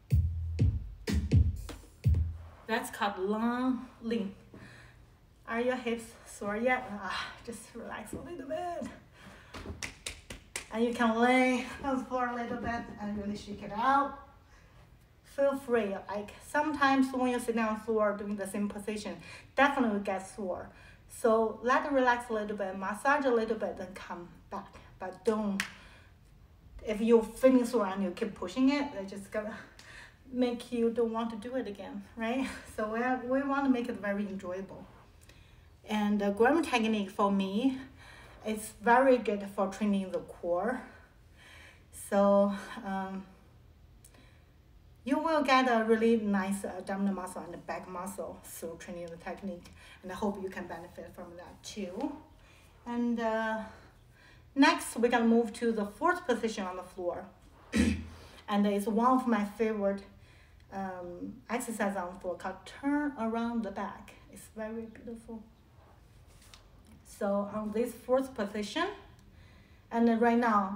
That's called long lean. Are your hips sore yet? Just relax a little bit. And you can lay on the floor a little bit and really shake it out. Feel free, like sometimes when you sit on the floor doing the same position, definitely get sore. So let it relax a little bit, massage a little bit, then come back. But don't, if you're feeling sore and you keep pushing it, it's just gonna make you don't want to do it again, right? So we want to make it very enjoyable. And the ground technique for me, it's very good for training the core. So you will get a really nice abdominal muscle and back muscle through training the technique. And I hope you can benefit from that too. And next, we're gonna move to the 4th position on the floor. And it's one of my favorite exercise on the floor called turn around the back. It's very beautiful. So on this 4th position, and right now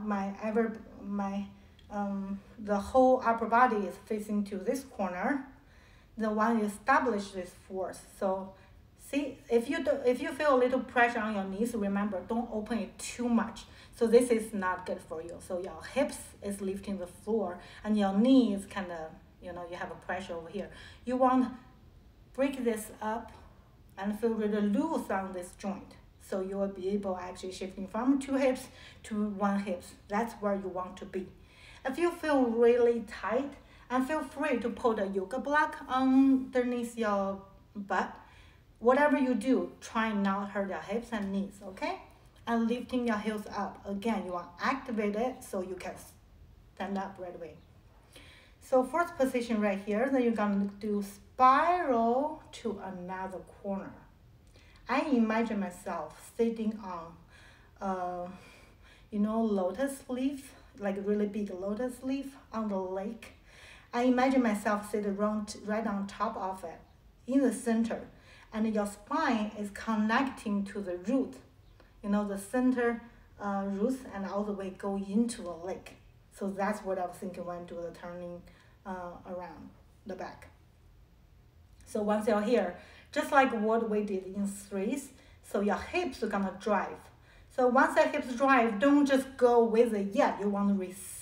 the whole upper body is facing to this corner. The one you establish this force. So see, if you feel a little pressure on your knees, remember, don't open it too much. So this is not good for you. So your hips is lifting the floor and your knee is kind of, you have a pressure over here. You want to break this up and feel really loose on this joint. So you will be able actually shifting from 2 hips to 1 hip. That's where you want to be. If you feel really tight, and feel free to put a yoga block underneath your butt. Whatever you do, try not to hurt your hips and knees, okay? And lifting your heels up. Again, you want to activate it so you can stand up right away. So 4th position right here, then you're going to do spiral to another corner. I imagine myself sitting on, lotus leaf, like a really big lotus leaf on the lake. I imagine myself sitting right on top of it, in the center, and your spine is connecting to the root, the center roots, and all the way go into the lake. So that's what I was thinking when I do the turning around the back. So once you're here, just like what we did in 3s, so your hips are gonna drive. So once the hips drive, don't just go with it yet. You want to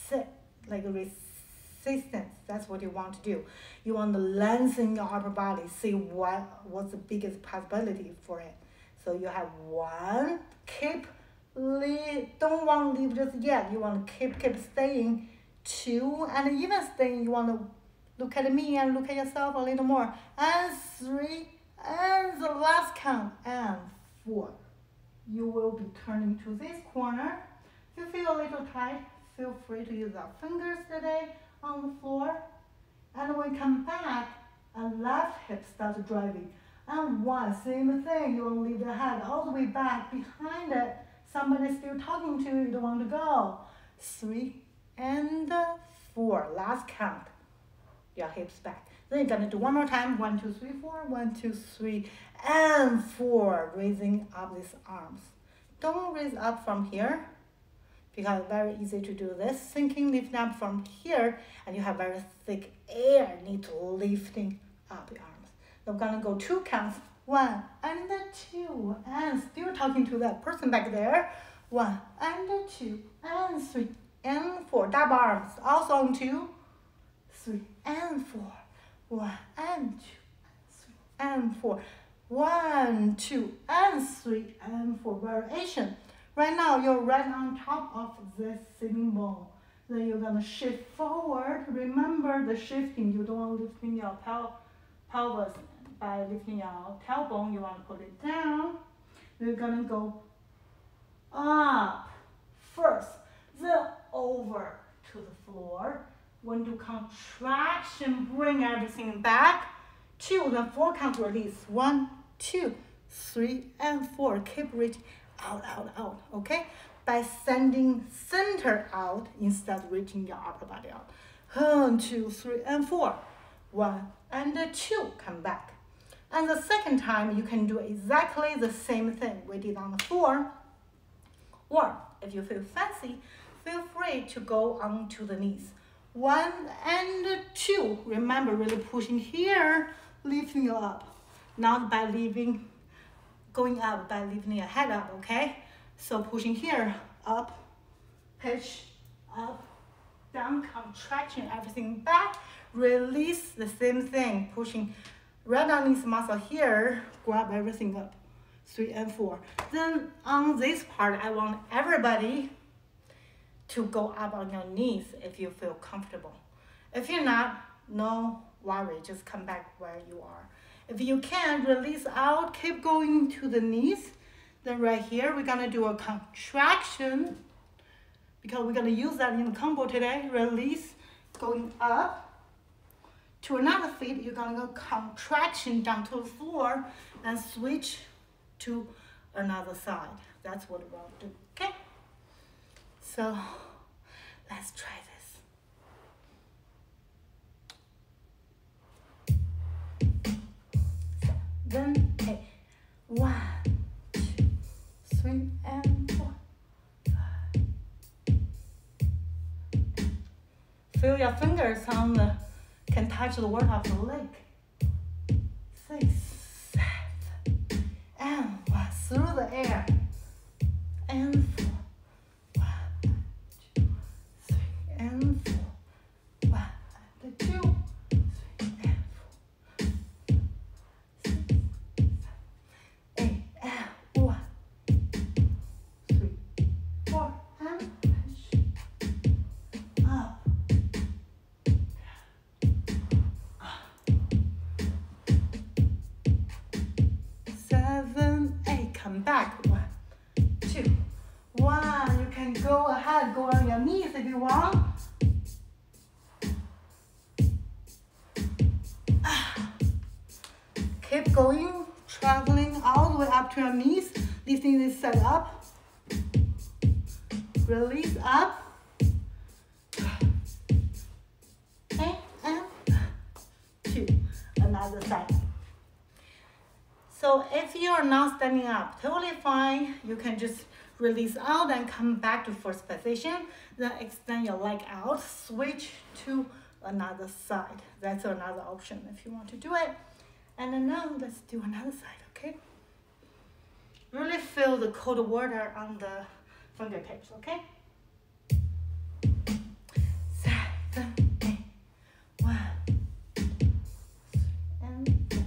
resistance. That's what you want to do. You want to lengthen your upper body. See what's the biggest possibility for it. So you have 1, don't want to leave just yet. You want to keep staying. 2, and even staying, you want to look at me and look at yourself a little more. And 3, and the last count, and 4. You will be turning to this corner. If you feel a little tight, feel free to use our fingers today on the floor. And when we come back, and left hip starts driving. And 1, same thing. You want to leave the head all the way back behind it. Somebody's still talking to you, you don't want to go. 3 and 4. Last count. Your hips back. Then you're gonna do one more time. 1, 2, 3, 4. 1, 2, 3, and 4. Raising up these arms. Don't raise up from here because it's very easy to do this. Sinking, lifting up from here, and you have very thick air. Need to lifting up your arms. We're gonna go 2 counts. 1 and 2, and still talking to that person back there. 1 and 2 and 3 and 4. Double arms. Also on 2, 3 and 4. 1 and 2, 3 and 4. 1, 2 and 3 and 4. Variation. Right now you're right on top of this sitting bone. Then you're gonna shift forward. Remember the shifting. You don't want to lift your pelvis. By lifting your tailbone, you want to put it down. You're gonna go up first, then over to the floor. When do contraction, bring everything back. 2, then 4 count release. 1, 2, 3, and 4. Keep reaching out, out, out. Okay? By sending center out instead of reaching your upper body out. 1, 2, 3, and 4. 1 and 2. Come back. And the second time, you can do exactly the same thing we did on the floor. Or, if you feel fancy, feel free to go onto the knees. 1 and 2. Remember, really pushing here, lifting you up. Not by going up, by lifting your head up, okay? So pushing here, up, pitch, up, down, contraction, everything back. Release, the same thing, pushing right on this muscle here, grab everything up. 3 and 4. Then on this part, I want everybody to go up on your knees if you feel comfortable. If you're not, no worry, just come back where you are. If you can, release out, keep going to the knees. Then right here, we're gonna do a contraction because we're gonna use that in the combo today. Release, going up. To another feet, you're gonna go contraction down to the floor and switch to another side. That's what we want to do, okay? So, let's try this. 7, 8. 1, 2, 3, and 4. 5. Feel your fingers on the can touch the wall of the leg. 6, 7, and 1. Through the air. And 4. 1, 2, 3, and 4. 1 and 2, 3, and 4. 6, 7, 8, and 1, 3, 4, and push up. 7, 8. Come back. 1, 2, 1. You can go ahead, go on your knees if you want. Keep going, traveling all the way up to your knees, lifting this side up. Release up. Okay, and 2. Another side. So if you're not standing up, totally fine. You can just release out and come back to first position. Then extend your leg out, switch to another side. That's another option if you want to do it. And then now let's do another side, okay? Really feel the cold water on the fingertips, okay? 7, 8, 1, 2, 3, and 4.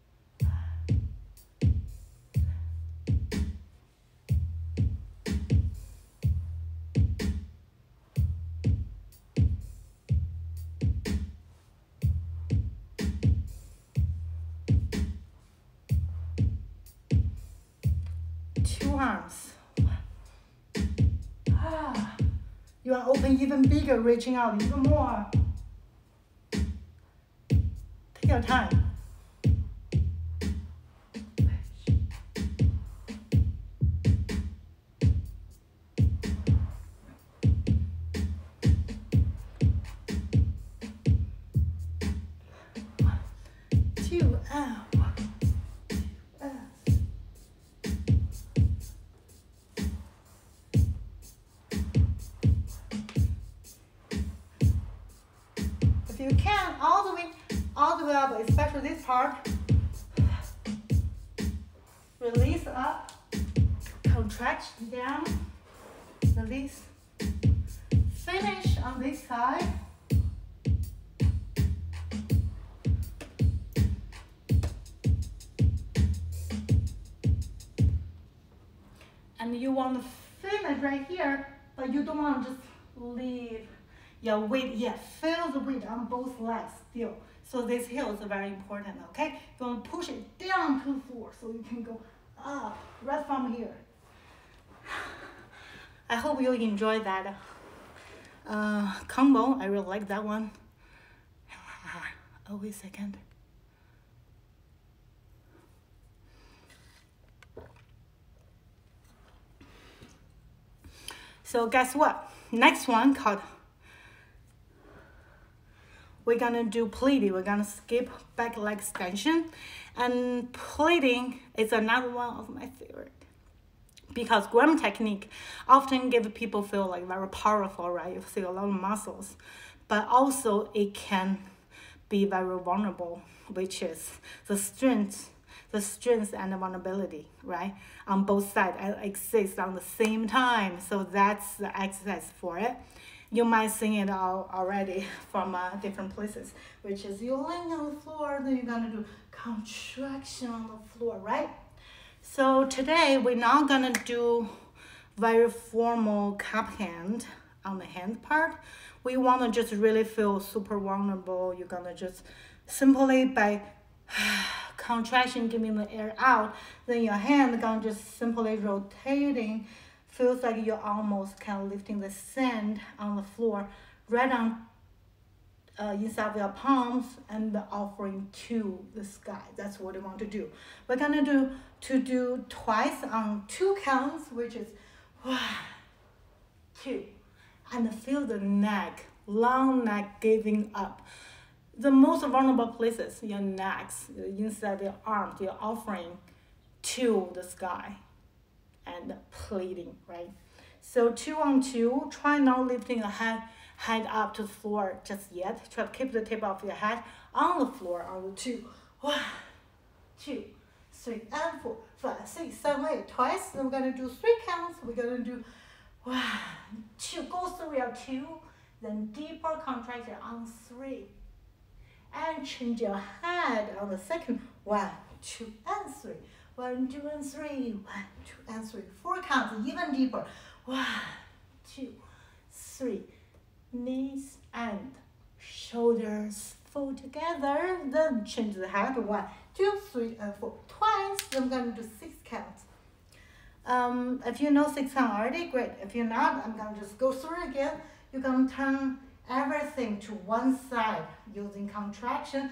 2 arms. You are open even bigger, reaching out even more. Take your time. and 1, 2, and 3. If you can, all the way up, especially this part. Release up, contract down, release. Finish on this side. And you want to finish right here, but you don't want to just leave your weight. Yeah, feel the weight on both legs still. So this heel is very important, okay? You want to push it down to the floor so you can go up right from here. I hope you enjoy that combo. I really like that one. Oh, wait a second. So guess what? Next one called, we're gonna do pleating. We're gonna skip back leg extension. And pleating is another one of my favorite. Because grip technique often give people feel like very powerful, right? You see a lot of muscles. But also it can be very vulnerable, which is the strength and the vulnerability, right? On both sides exist on the same time. So that's the exercise for it. You might sing it already from different places, which is you're laying on the floor, then you're gonna do contraction on the floor, right? So today we're not gonna do very formal cup hand on the hand part. We wanna just really feel super vulnerable. You're gonna just simply by contraction, giving the air out, then your hand gonna just simply rotating. Feels like you're almost kind of lifting the sand on the floor, right on inside of your palms and offering to the sky. That's what we want to do. We're gonna do twice on 2 counts, which is 1, 2, and feel the neck, long neck giving up. The most vulnerable places, your necks, inside the arms, you're offering to the sky and pleating, right? So 2 on 2, try not lifting your head up to the floor just yet. Try to keep the tip of your head on the floor on the 2. 1, 2, 3, and 4, 5, 6, 7, 8. Twice. Then we're gonna do 3 counts. We're gonna do 1, 2. Go 3 on 2. Then deeper contraction on 3. And change your head on the second. 1, 2, and 3. 1, 2, and 3. 1, 2, and 3. 4 counts, even deeper. 1, 2, 3. Knees and shoulders fold together. Then change the head. 1, 2, 3, and 4. Twice. Then I'm gonna do 6 counts. If you know 6 counts already, great. If you're not, I'm gonna just go through again. You're gonna turn everything to one side using contraction.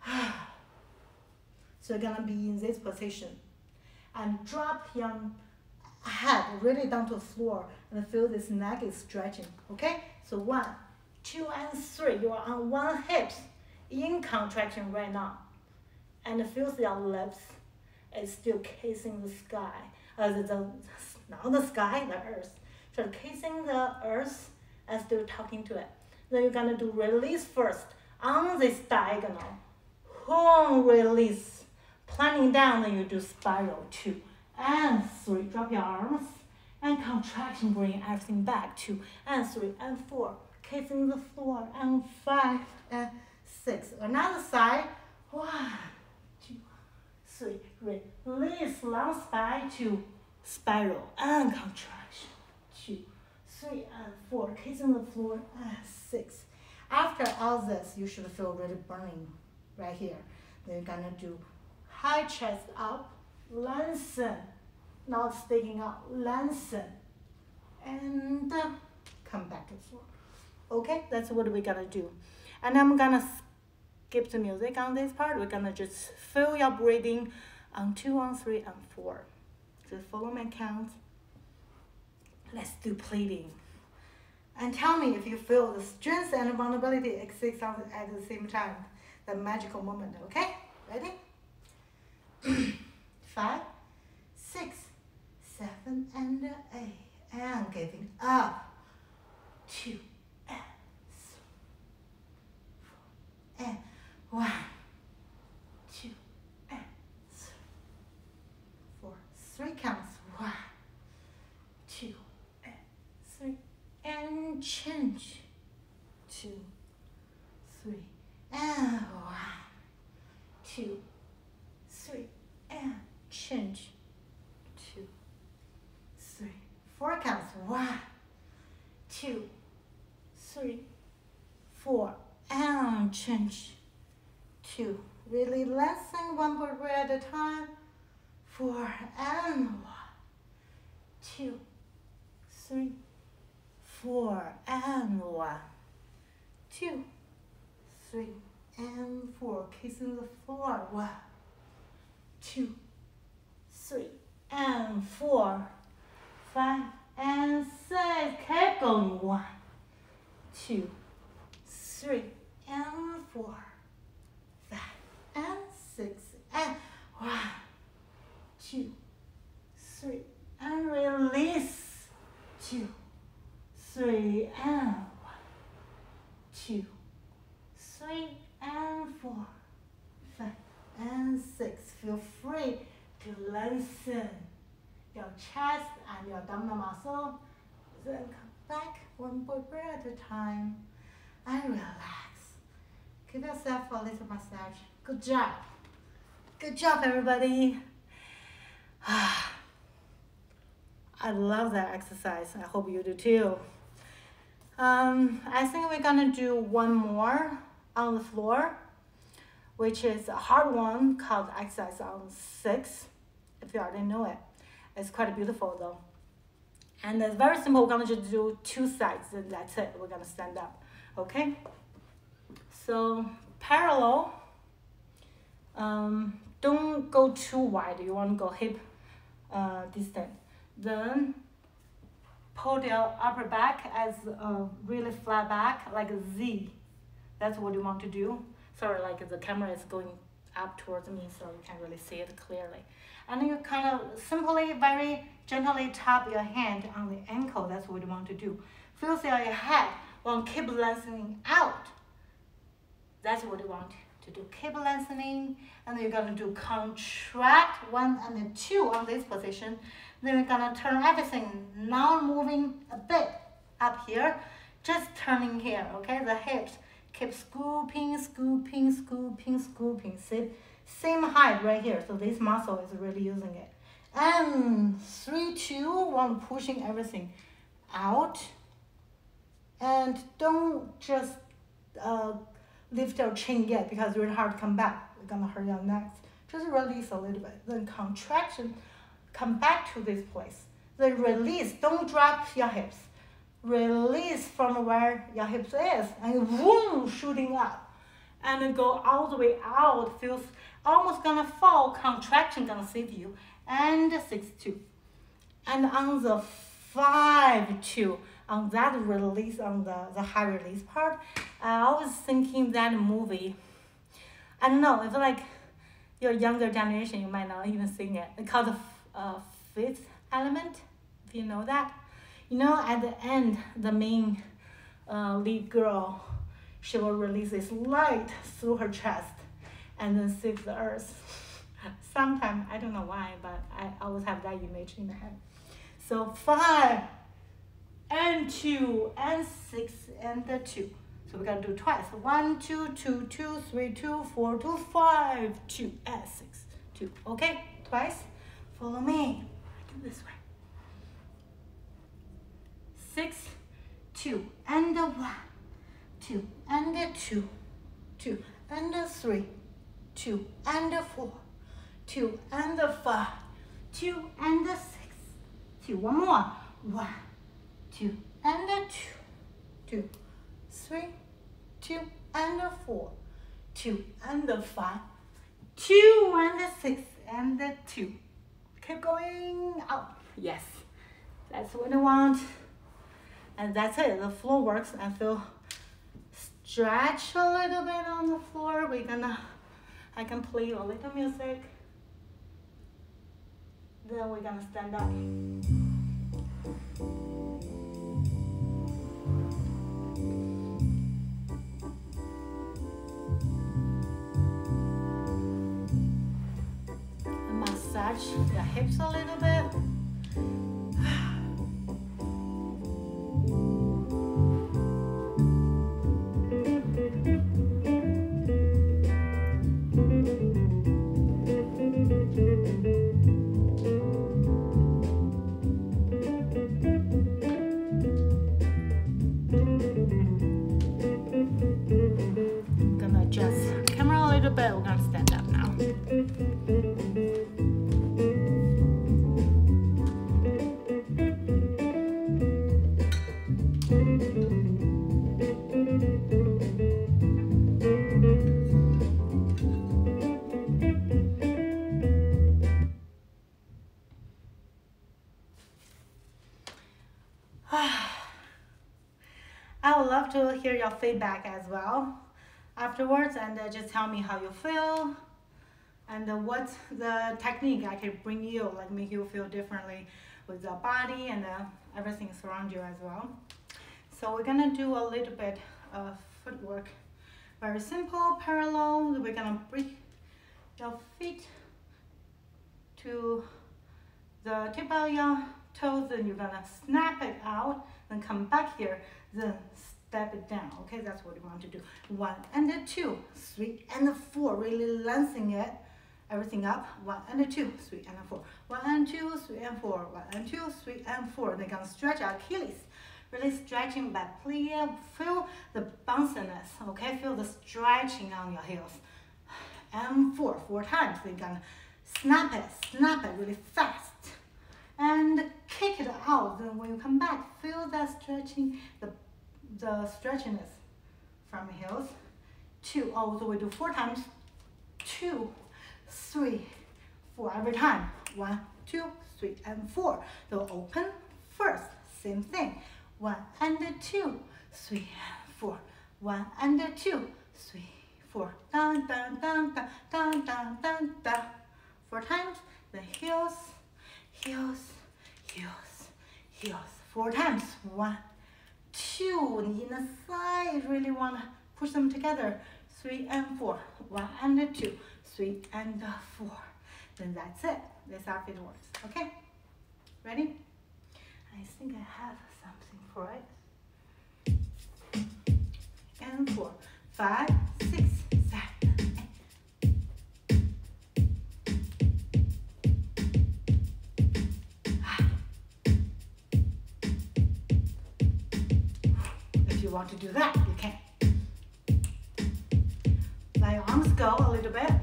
So you're gonna be in this position and drop your head really down to the floor and feel this neck is stretching. Okay, so 1, 2, and 3. You are on one hip in contraction right now, and feel your lips is still kissing the sky. Not the sky, the earth. So kissing the earth and still talking to it. Then you're gonna do release first on this diagonal. Home release. Planning down, then you do spiral 2 and 3. Drop your arms and contraction, bring everything back. 2 and 3 and 4. Kissing the floor and 5 and 6. Another side. 1, 2, 3. Release long spine to spiral and contraction. 2, 3 and 4. Kissing the floor and 6. After all this, you should feel really burning right here. Then you're gonna do high chest up, lengthen, not sticking out, lengthen, and come back to the floor. Okay, that's what we're gonna do. And I'm gonna skip the music on this part. We're gonna just feel your breathing on 2, on 3, and 4. Just follow my count. Let's do pleating. And tell me if you feel the strength and vulnerability exist at the same time. The magical moment, okay? Ready? 5, 6, 7, and 8. And giving up. 2, and 3, 4, and 1, 2, and 3, 4. 3 counts. 1, 2, and 3, and change. 2, 3, and 1, 2, 3, and change. 2, 3, 4 counts. 1, 2, 3, 4, and change. 2. Really lengthen one vertebra at a time. 4 and 1, 2, 3, 4 and 1, 2, 3 and 4. Kissing the floor. 1, 2, 3 and 4, 5 and 6. Keep going. 1, 2, 3 and 4, 5 and 6 and 1, 2, 3 and release. 2, 3 and 1, 2, 3 and 4, 5 and 6. Feel free to lengthen your chest and your abdominal muscle. Then come back one vertebra at a time and relax. Give yourself a little massage. Good job. Good job, everybody. I love that exercise. I hope you do too. I think we're gonna do one more on the floor, which is a hard one called exercise on 6, if you already know it. It's quite beautiful though. And it's very simple. We're gonna just do 2 sides and that's it. We're gonna stand up, okay? So parallel, don't go too wide. You want to go hip distance. Then pull your upper back as a really flat back, like a Z. That's what you want to do. Sorry, like the camera is going up towards me, so you can't really see it clearly. And then you kind of simply, very gently tap your hand on the ankle. That's what you want to do. Feel your head. Want to keep lengthening out. That's what you want to do. Keep lengthening, and then you're gonna do contract 1 and then 2 on this position. Then we're gonna turn everything, now moving a bit up here, just turning here, okay? The hips keep scooping, scooping, scooping, scooping. See? Same height right here, so this muscle is really using it. And 3, 2, 1, pushing everything out. And don't just lift your chin yet because it's really hard to come back. We're gonna hurt your neck. Just release a little bit. Then contraction, come back to this place. Then release, don't drop your hips. Release from where your hips is and boom, shooting up. And then go all the way out, feels almost gonna fall, contraction gonna save you. And 6, 2. And on the 5, 2, on that release, on the high release part, I was thinking that movie, I don't know, it's like your younger generation, you might not even sing it. It's called the Fifth Element, if you know that. You know, at the end, the main lead girl, she will release this light through her chest and then save the earth. Sometimes, I don't know why, but I always have that image in my head. So 5 and 2 and 6 and 2. So we're gonna do twice. 1, 2, 2, 2, 3, 2, 4, 2, 5, 2 and 6, 2. Okay, twice. Follow me. I do this way. 6, 2 and 1, 2 and 2, 2 and 3, 2 and 4, 2 and 5, 2 and 6, 2. One more. 1, 2 and 2, 2, 3, 2 and 4, 2 and 5, 2 and 6 and 2. Keep going up. Yes, that's what I want. And that's it. The floor works. I feel stretch a little bit on the floor. I can play a little music. Then we're gonna stand up. Massage the hips a little bit. But we're gonna stand up now. I would love to hear your feedback as well afterwards, and just tell me how you feel and what's the technique I can bring you, like make you feel differently with the body and everything around you as well. So we're gonna do a little bit of footwork, very simple, parallel. We're gonna bring your feet to the tip of your toes, and you're gonna snap it out, then come back here, then step it down. Okay, that's what you want to do. 1 and 2, 3 and 4, really lengthening it, everything up. 1 and 2, 3 and 4, 1 and 2, 3 and 4, 1 and 2, 3 and 4. They're gonna stretch Achilles, really stretching back. Please feel the bounciness. Okay, feel the stretching on your heels. And 4 times. They're gonna snap it really fast, and kick it out. Then when you come back, feel that stretching, the stretchiness from the heels. 2, so we do 4 times. 2, 3, 4 every time. 1, 2, 3 and 4. So open first, same thing. 1 and 2, 3 and 4. 1 and 2, 3, 4. Down, down, down, down, down, down, down, down. 4 times. The heels, heels, heels, heels. 4 times. 1, 2, knee in the side, really want to push them together. 3 and 4, 1 and 2, 3 and 4. Then that's it. This is how it works. Okay, ready? I think I have something for it. And 4, 5, 6, 7, 8. If you want to do that, you can. Let your arms go a little bit.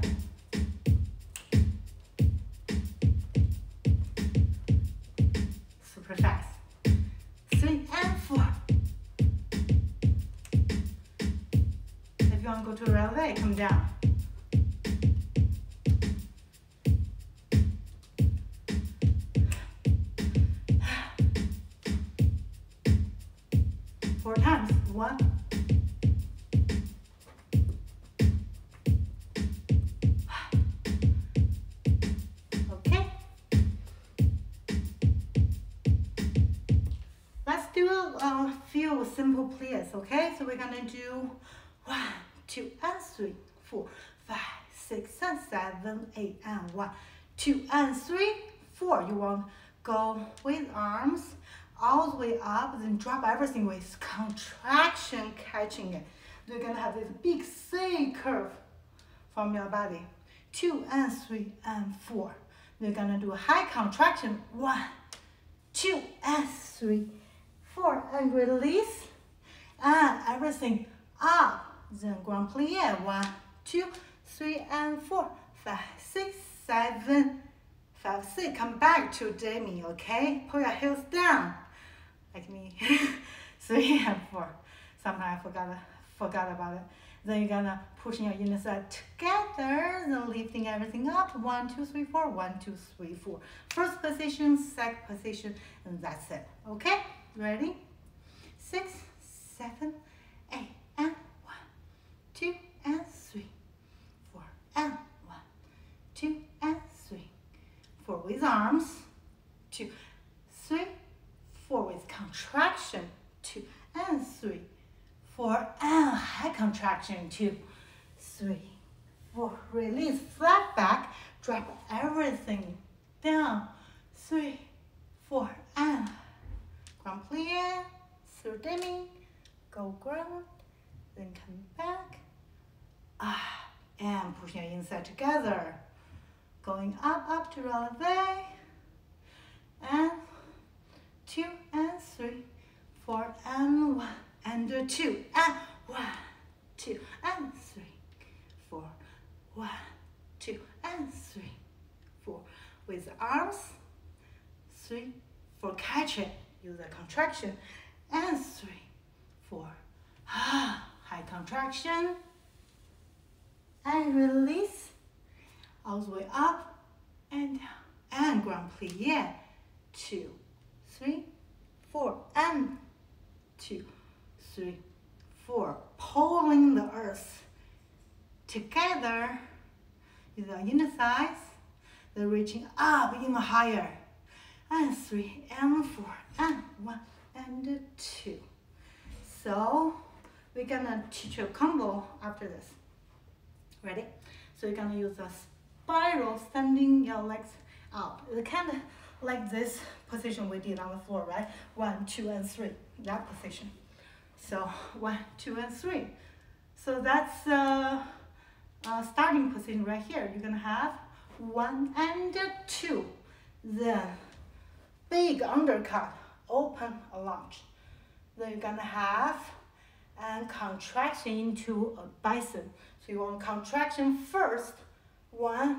Super fast. 3 and 4. If you want to go to a releve, come down. Four times. 1. Okay. Let's do a few simple pliés, okay? So we're gonna do 1, 2 and 3, 4, 5, 6 and 7, 8 and 1, 2 and 3, 4. You want go with arms all the way up, then drop everything with contraction, catching it. You're gonna have this big C curve from your body. 2 and 3 and 4. You're gonna do a high contraction. 1, 2 and 3, 4, and release, and everything up. Then grand plie. 1, 2, 3 and 4, 5, 6, 7, 5, 6. Come back to demi, okay? Pull your heels down, like me. 3 and 4. Sometimes I forgot about it. Then you're gonna push your inner side together, then lifting everything up. 1, 2, 3, 4. 1, 2, 3, 4. First position, second position, and that's it. Okay? Ready? 6, 7, 8, and 1, 2 and 3, 4 and 1, 2 and 3, 4 with arms, 2, 3, 4 with contraction, 2 and 3, 4 and high contraction, 2, 3, 4, release, flat back, drop everything down, 3, 4, and ground plie, through dimming, go ground, then come back, and pushing your inside together, going up to releve, and 2 and 3, 4 and 1, and 2, and 1, 2 and 3, 4, 1, 2 and 3, 4, with arms, 3, 4, catch it, use a contraction, and 3, 4, high contraction, and release, all the way up and down, and grand plie, 2, 3, 4, and 2, 3, 4, pulling the earth together with the inner thighs, then reaching up even higher, and 3 and 4 and 1 and 2. So we're gonna teach you a combo after this. Ready? So you're gonna use a spiral, standing your legs out. It's kind of like this position we did on the floor, right? 1, 2, and 3, that position. So 1, 2, and 3. So that's starting position right here. You're gonna have 1 and 2. Then big undercut, open a lunge. Then you're gonna have and contraction into a bicep. So you want contraction first, 1,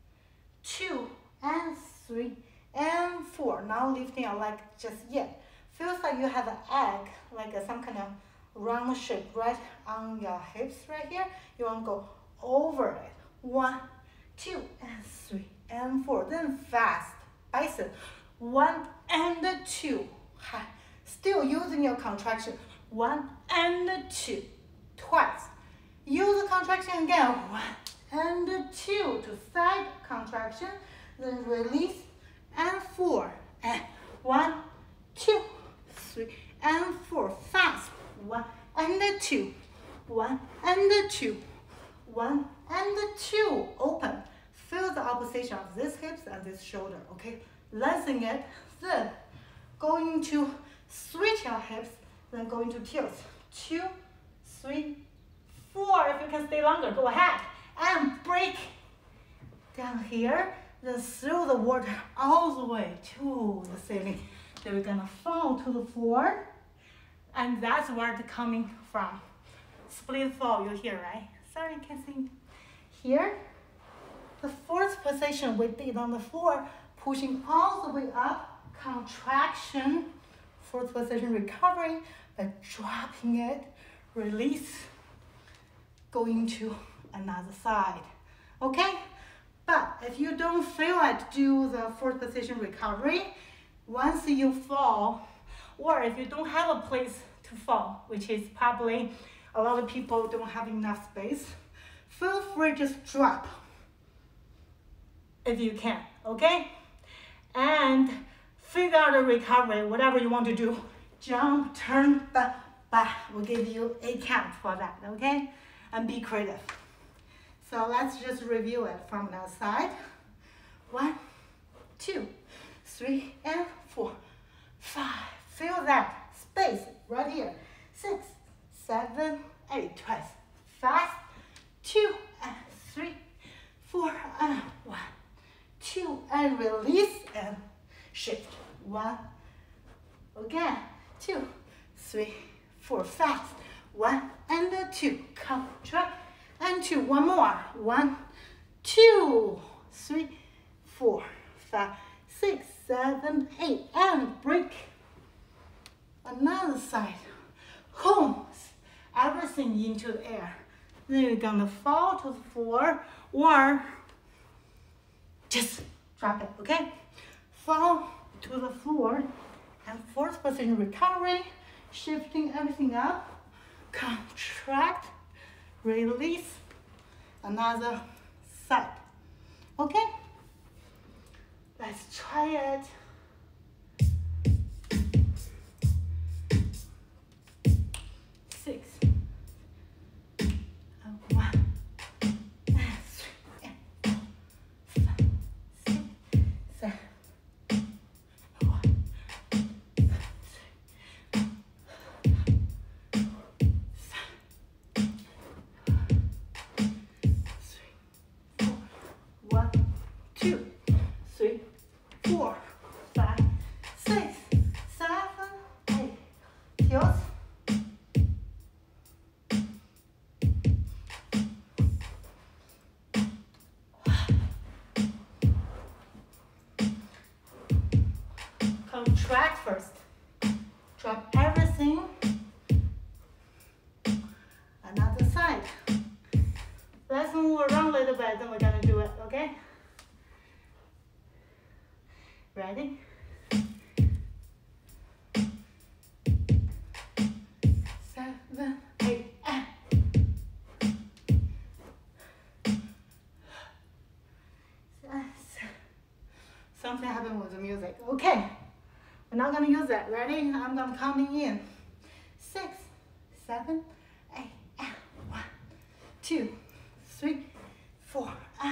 2, and 3, and 4. Now lifting your leg just yet. Feels like you have an egg, like some kind of round shape right on your hips right here. You want to go over it. 1, 2, and 3, and 4. Then fast, bicep. 1 and 2. Still using your contraction. 1 and 2. Twice. Use the contraction again. 1 and 2 to side contraction. Then release and 4. And 1, 2, 3, and 4. Fast. 1 and 2. 1 and 2. 1 and 2. Open. Feel the opposition of this hips and this shoulder. Okay. Lengthen it. Then going to switch your hips. Then going to tilt. 2, 3, 4. If you can stay longer, go ahead. And break down here. Then throw the water all the way to the ceiling. Then we're gonna fall to the floor. And that's where it's coming from. Split fall, you hear, right? Sorry, I can't see. Here, the fourth position we did on the floor, pushing all the way up, contraction, fourth position recovery, by dropping it, release, going to another side, okay? But if you don't feel like do the fourth position recovery, once you fall, or if you don't have a place to fall, which is probably a lot of people don't have enough space, feel free just drop if you can, okay? And figure out a recovery, whatever you want to do. Jump, turn, back. We'll give you a count for that, okay? And be creative. So let's just review it from that side. 1, 2, 3, and 4, 5. Feel that space right here. 6, 7, 8. Twice. Fast. 2 and 3, 4 and 1, 2 and release and shift. 1. Again. 2, 3, 4. Fast. 1 and 2. Contract and 2. One more. 1, 2, 3, 4, 5, 6, 7, 8. And break. Another side. Home. Everything into the air. Then you're gonna fall to the floor or just drop it, okay? Fall to the floor and fourth position recovery, shifting everything up, contract, release, another side, okay? Let's try it. Six. One. Contract first. Drop everything. Another side. Let's move around a little bit, then we're gonna do it, okay? Ready? Seven, eight, something happened with the music. Okay. We're not gonna use that. Ready? I'm gonna count in. 6, 7, 8, 1, 2, 3, 4,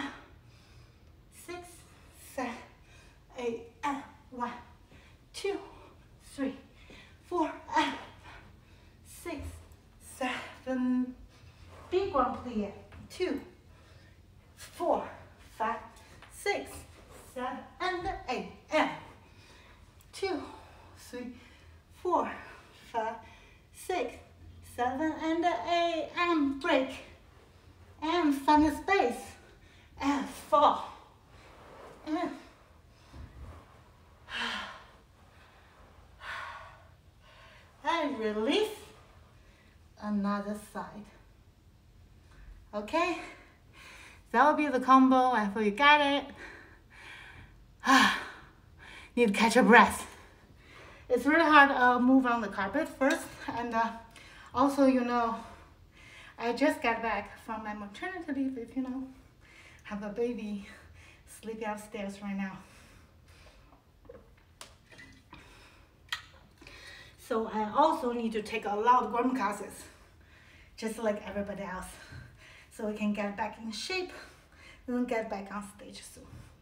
6, 7, 8, 1, 2, 3, 4, 6, 7. Big one, please. 2, 4, 5, 6, 7, and 8. 2, 3, 4, 5, 6, 7, and 8, and break, and find a space, and fall, and release. Another side. Okay, that will be the combo. I hope you got it. Need to catch your breath. It's really hard to move on the carpet first, and also, you know, I just got back from my maternity leave. If you know, have a baby sleeping upstairs right now. So I also need to take a lot of growing classes, just like everybody else, so we can get back in shape and get back on stage soon.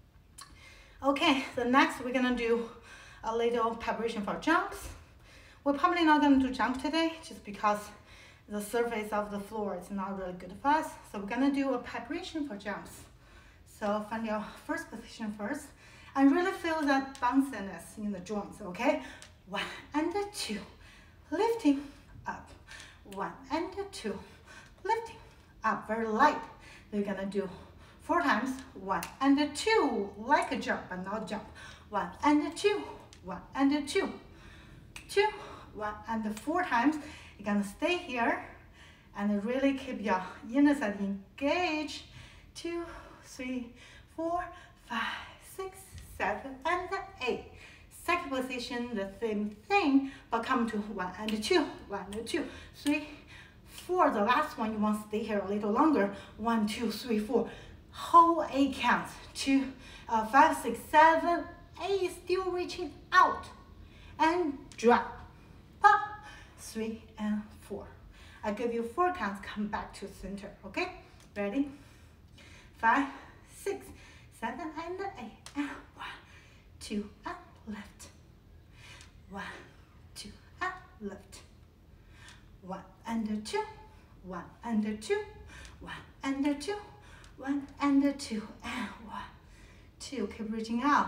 Okay, so next we're gonna do a little preparation for jumps. We're probably not gonna do jump today, just because the surface of the floor is not really good for us. So we're gonna do a preparation for jumps. So find your first position first, and really feel that bounciness in the joints, okay? 1 and 2, lifting up. 1 and 2, lifting up, very light. We're gonna do 4 times, 1 and 2, like a jump, but not jump. 1 and 2, 1 and 2, 2, 1 and 4 times. You're gonna stay here and really keep your inner side engaged. 2, 3, 4, 5, 6, 7, and 8. Second position, the same thing, but come to 1 and 2, 1 and 2, 3, 4. The last one, you want to stay here a little longer. 1, 2, 3, 4. Whole 8 counts. 2, 5, 6, 7, 8. Still reaching out and drop. Up. 3 and 4. I give you 4 counts. Come back to center. Okay. Ready? 5, 6, 7, and 8. And 1, 2, and lift. 1, 2, and lift. 1 and 2. 1 and 2. 1 and 2. 1 and 2, and 1, 2. Keep reaching out.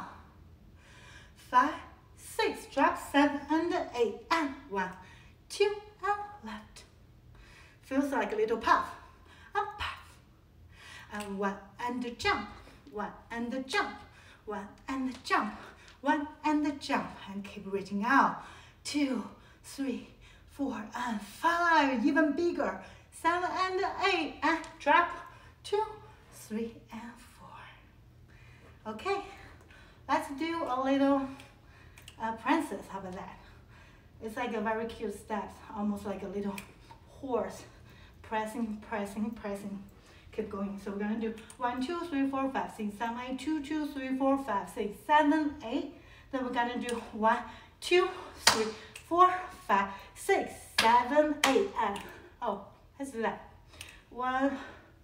5, 6. Drop. 7 and 8, and 1, 2, and left. Feels like a little puff. A puff. And 1 and jump. 1 and jump. 1 and jump. 1 and jump. And keep reaching out. 2, 3, 4, and 5. Even bigger. 7 and 8, and drop. 2, 3, and 4. Okay, let's do a little princess. How about that? It's like a very cute step, almost like a little horse, pressing, pressing, pressing. Keep going. So we're gonna do 1, 2, 3, 4, 5, 6, 7, 8, 2, 2, 3, 4, 5, 6, 7, 8. Then we're gonna do 1, 2, 3, 4, 5, 6, 7, 8, and let's do that. 1,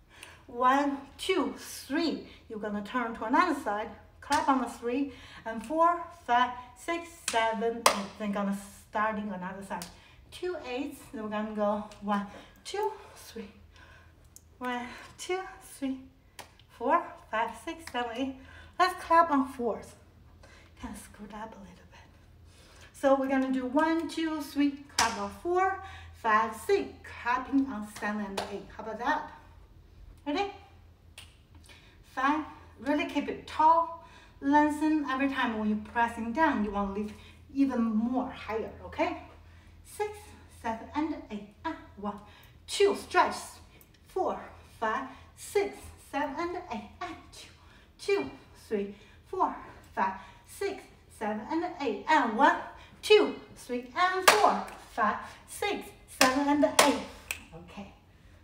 2, 3. You're gonna turn to another side, clap on the 3, and 4, 5, 6, 7, 8. Then gonna starting another side. 2 8s. Then we're gonna go 1, 2, 3. 1, 2, 3, 4, 5, 6, 7, 8. Let's clap on 4s. Kind of screwed up a little bit. So we're gonna do 1, 2, 3, clap on 4, 5, 6, clapping on 7 and 8. How about that? Ready? 5. Really keep it tall. Lengthen every time when you're pressing down. You want to lift even more higher. Okay? 6, 7, and 8. 1, 2. Stretch. 4, 5, 6, 7, and 8. 2, 3, 4, 5, 6, 7, and 8. And 1, 2, 3, and 4, 5, 6, 7, and 8. Okay.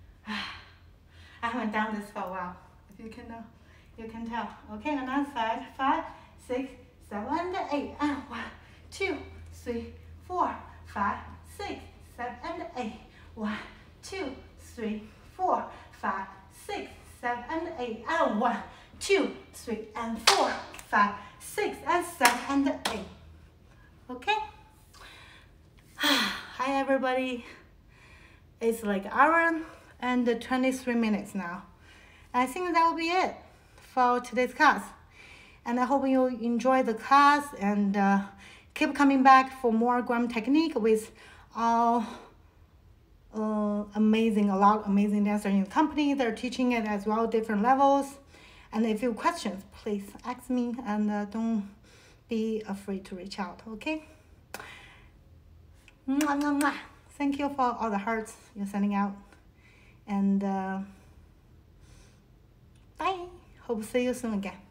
I haven't done this for a while. If you can tell. Okay, another side. 5, 6, 7, and 8. And 1, 2, 3, 4, 5, 6, 7, and 8. 1, 2, 3, 4, 5, 6, 7, and 8. And 1, 2, 3, and 4, 5, 6, and 7, and 8. Okay? Hi everybody. It's like hour and 23 minutes now. I think that will be it for today's class. And I hope you enjoy the class and keep coming back for more gram technique with all a lot amazing dancers in the company. They're teaching it as well, different levels. And if you have questions, please ask me and don't be afraid to reach out, okay? Mwah, mwah, mwah. Thank you for all the hearts you're sending out. And bye. Hope to see you soon again.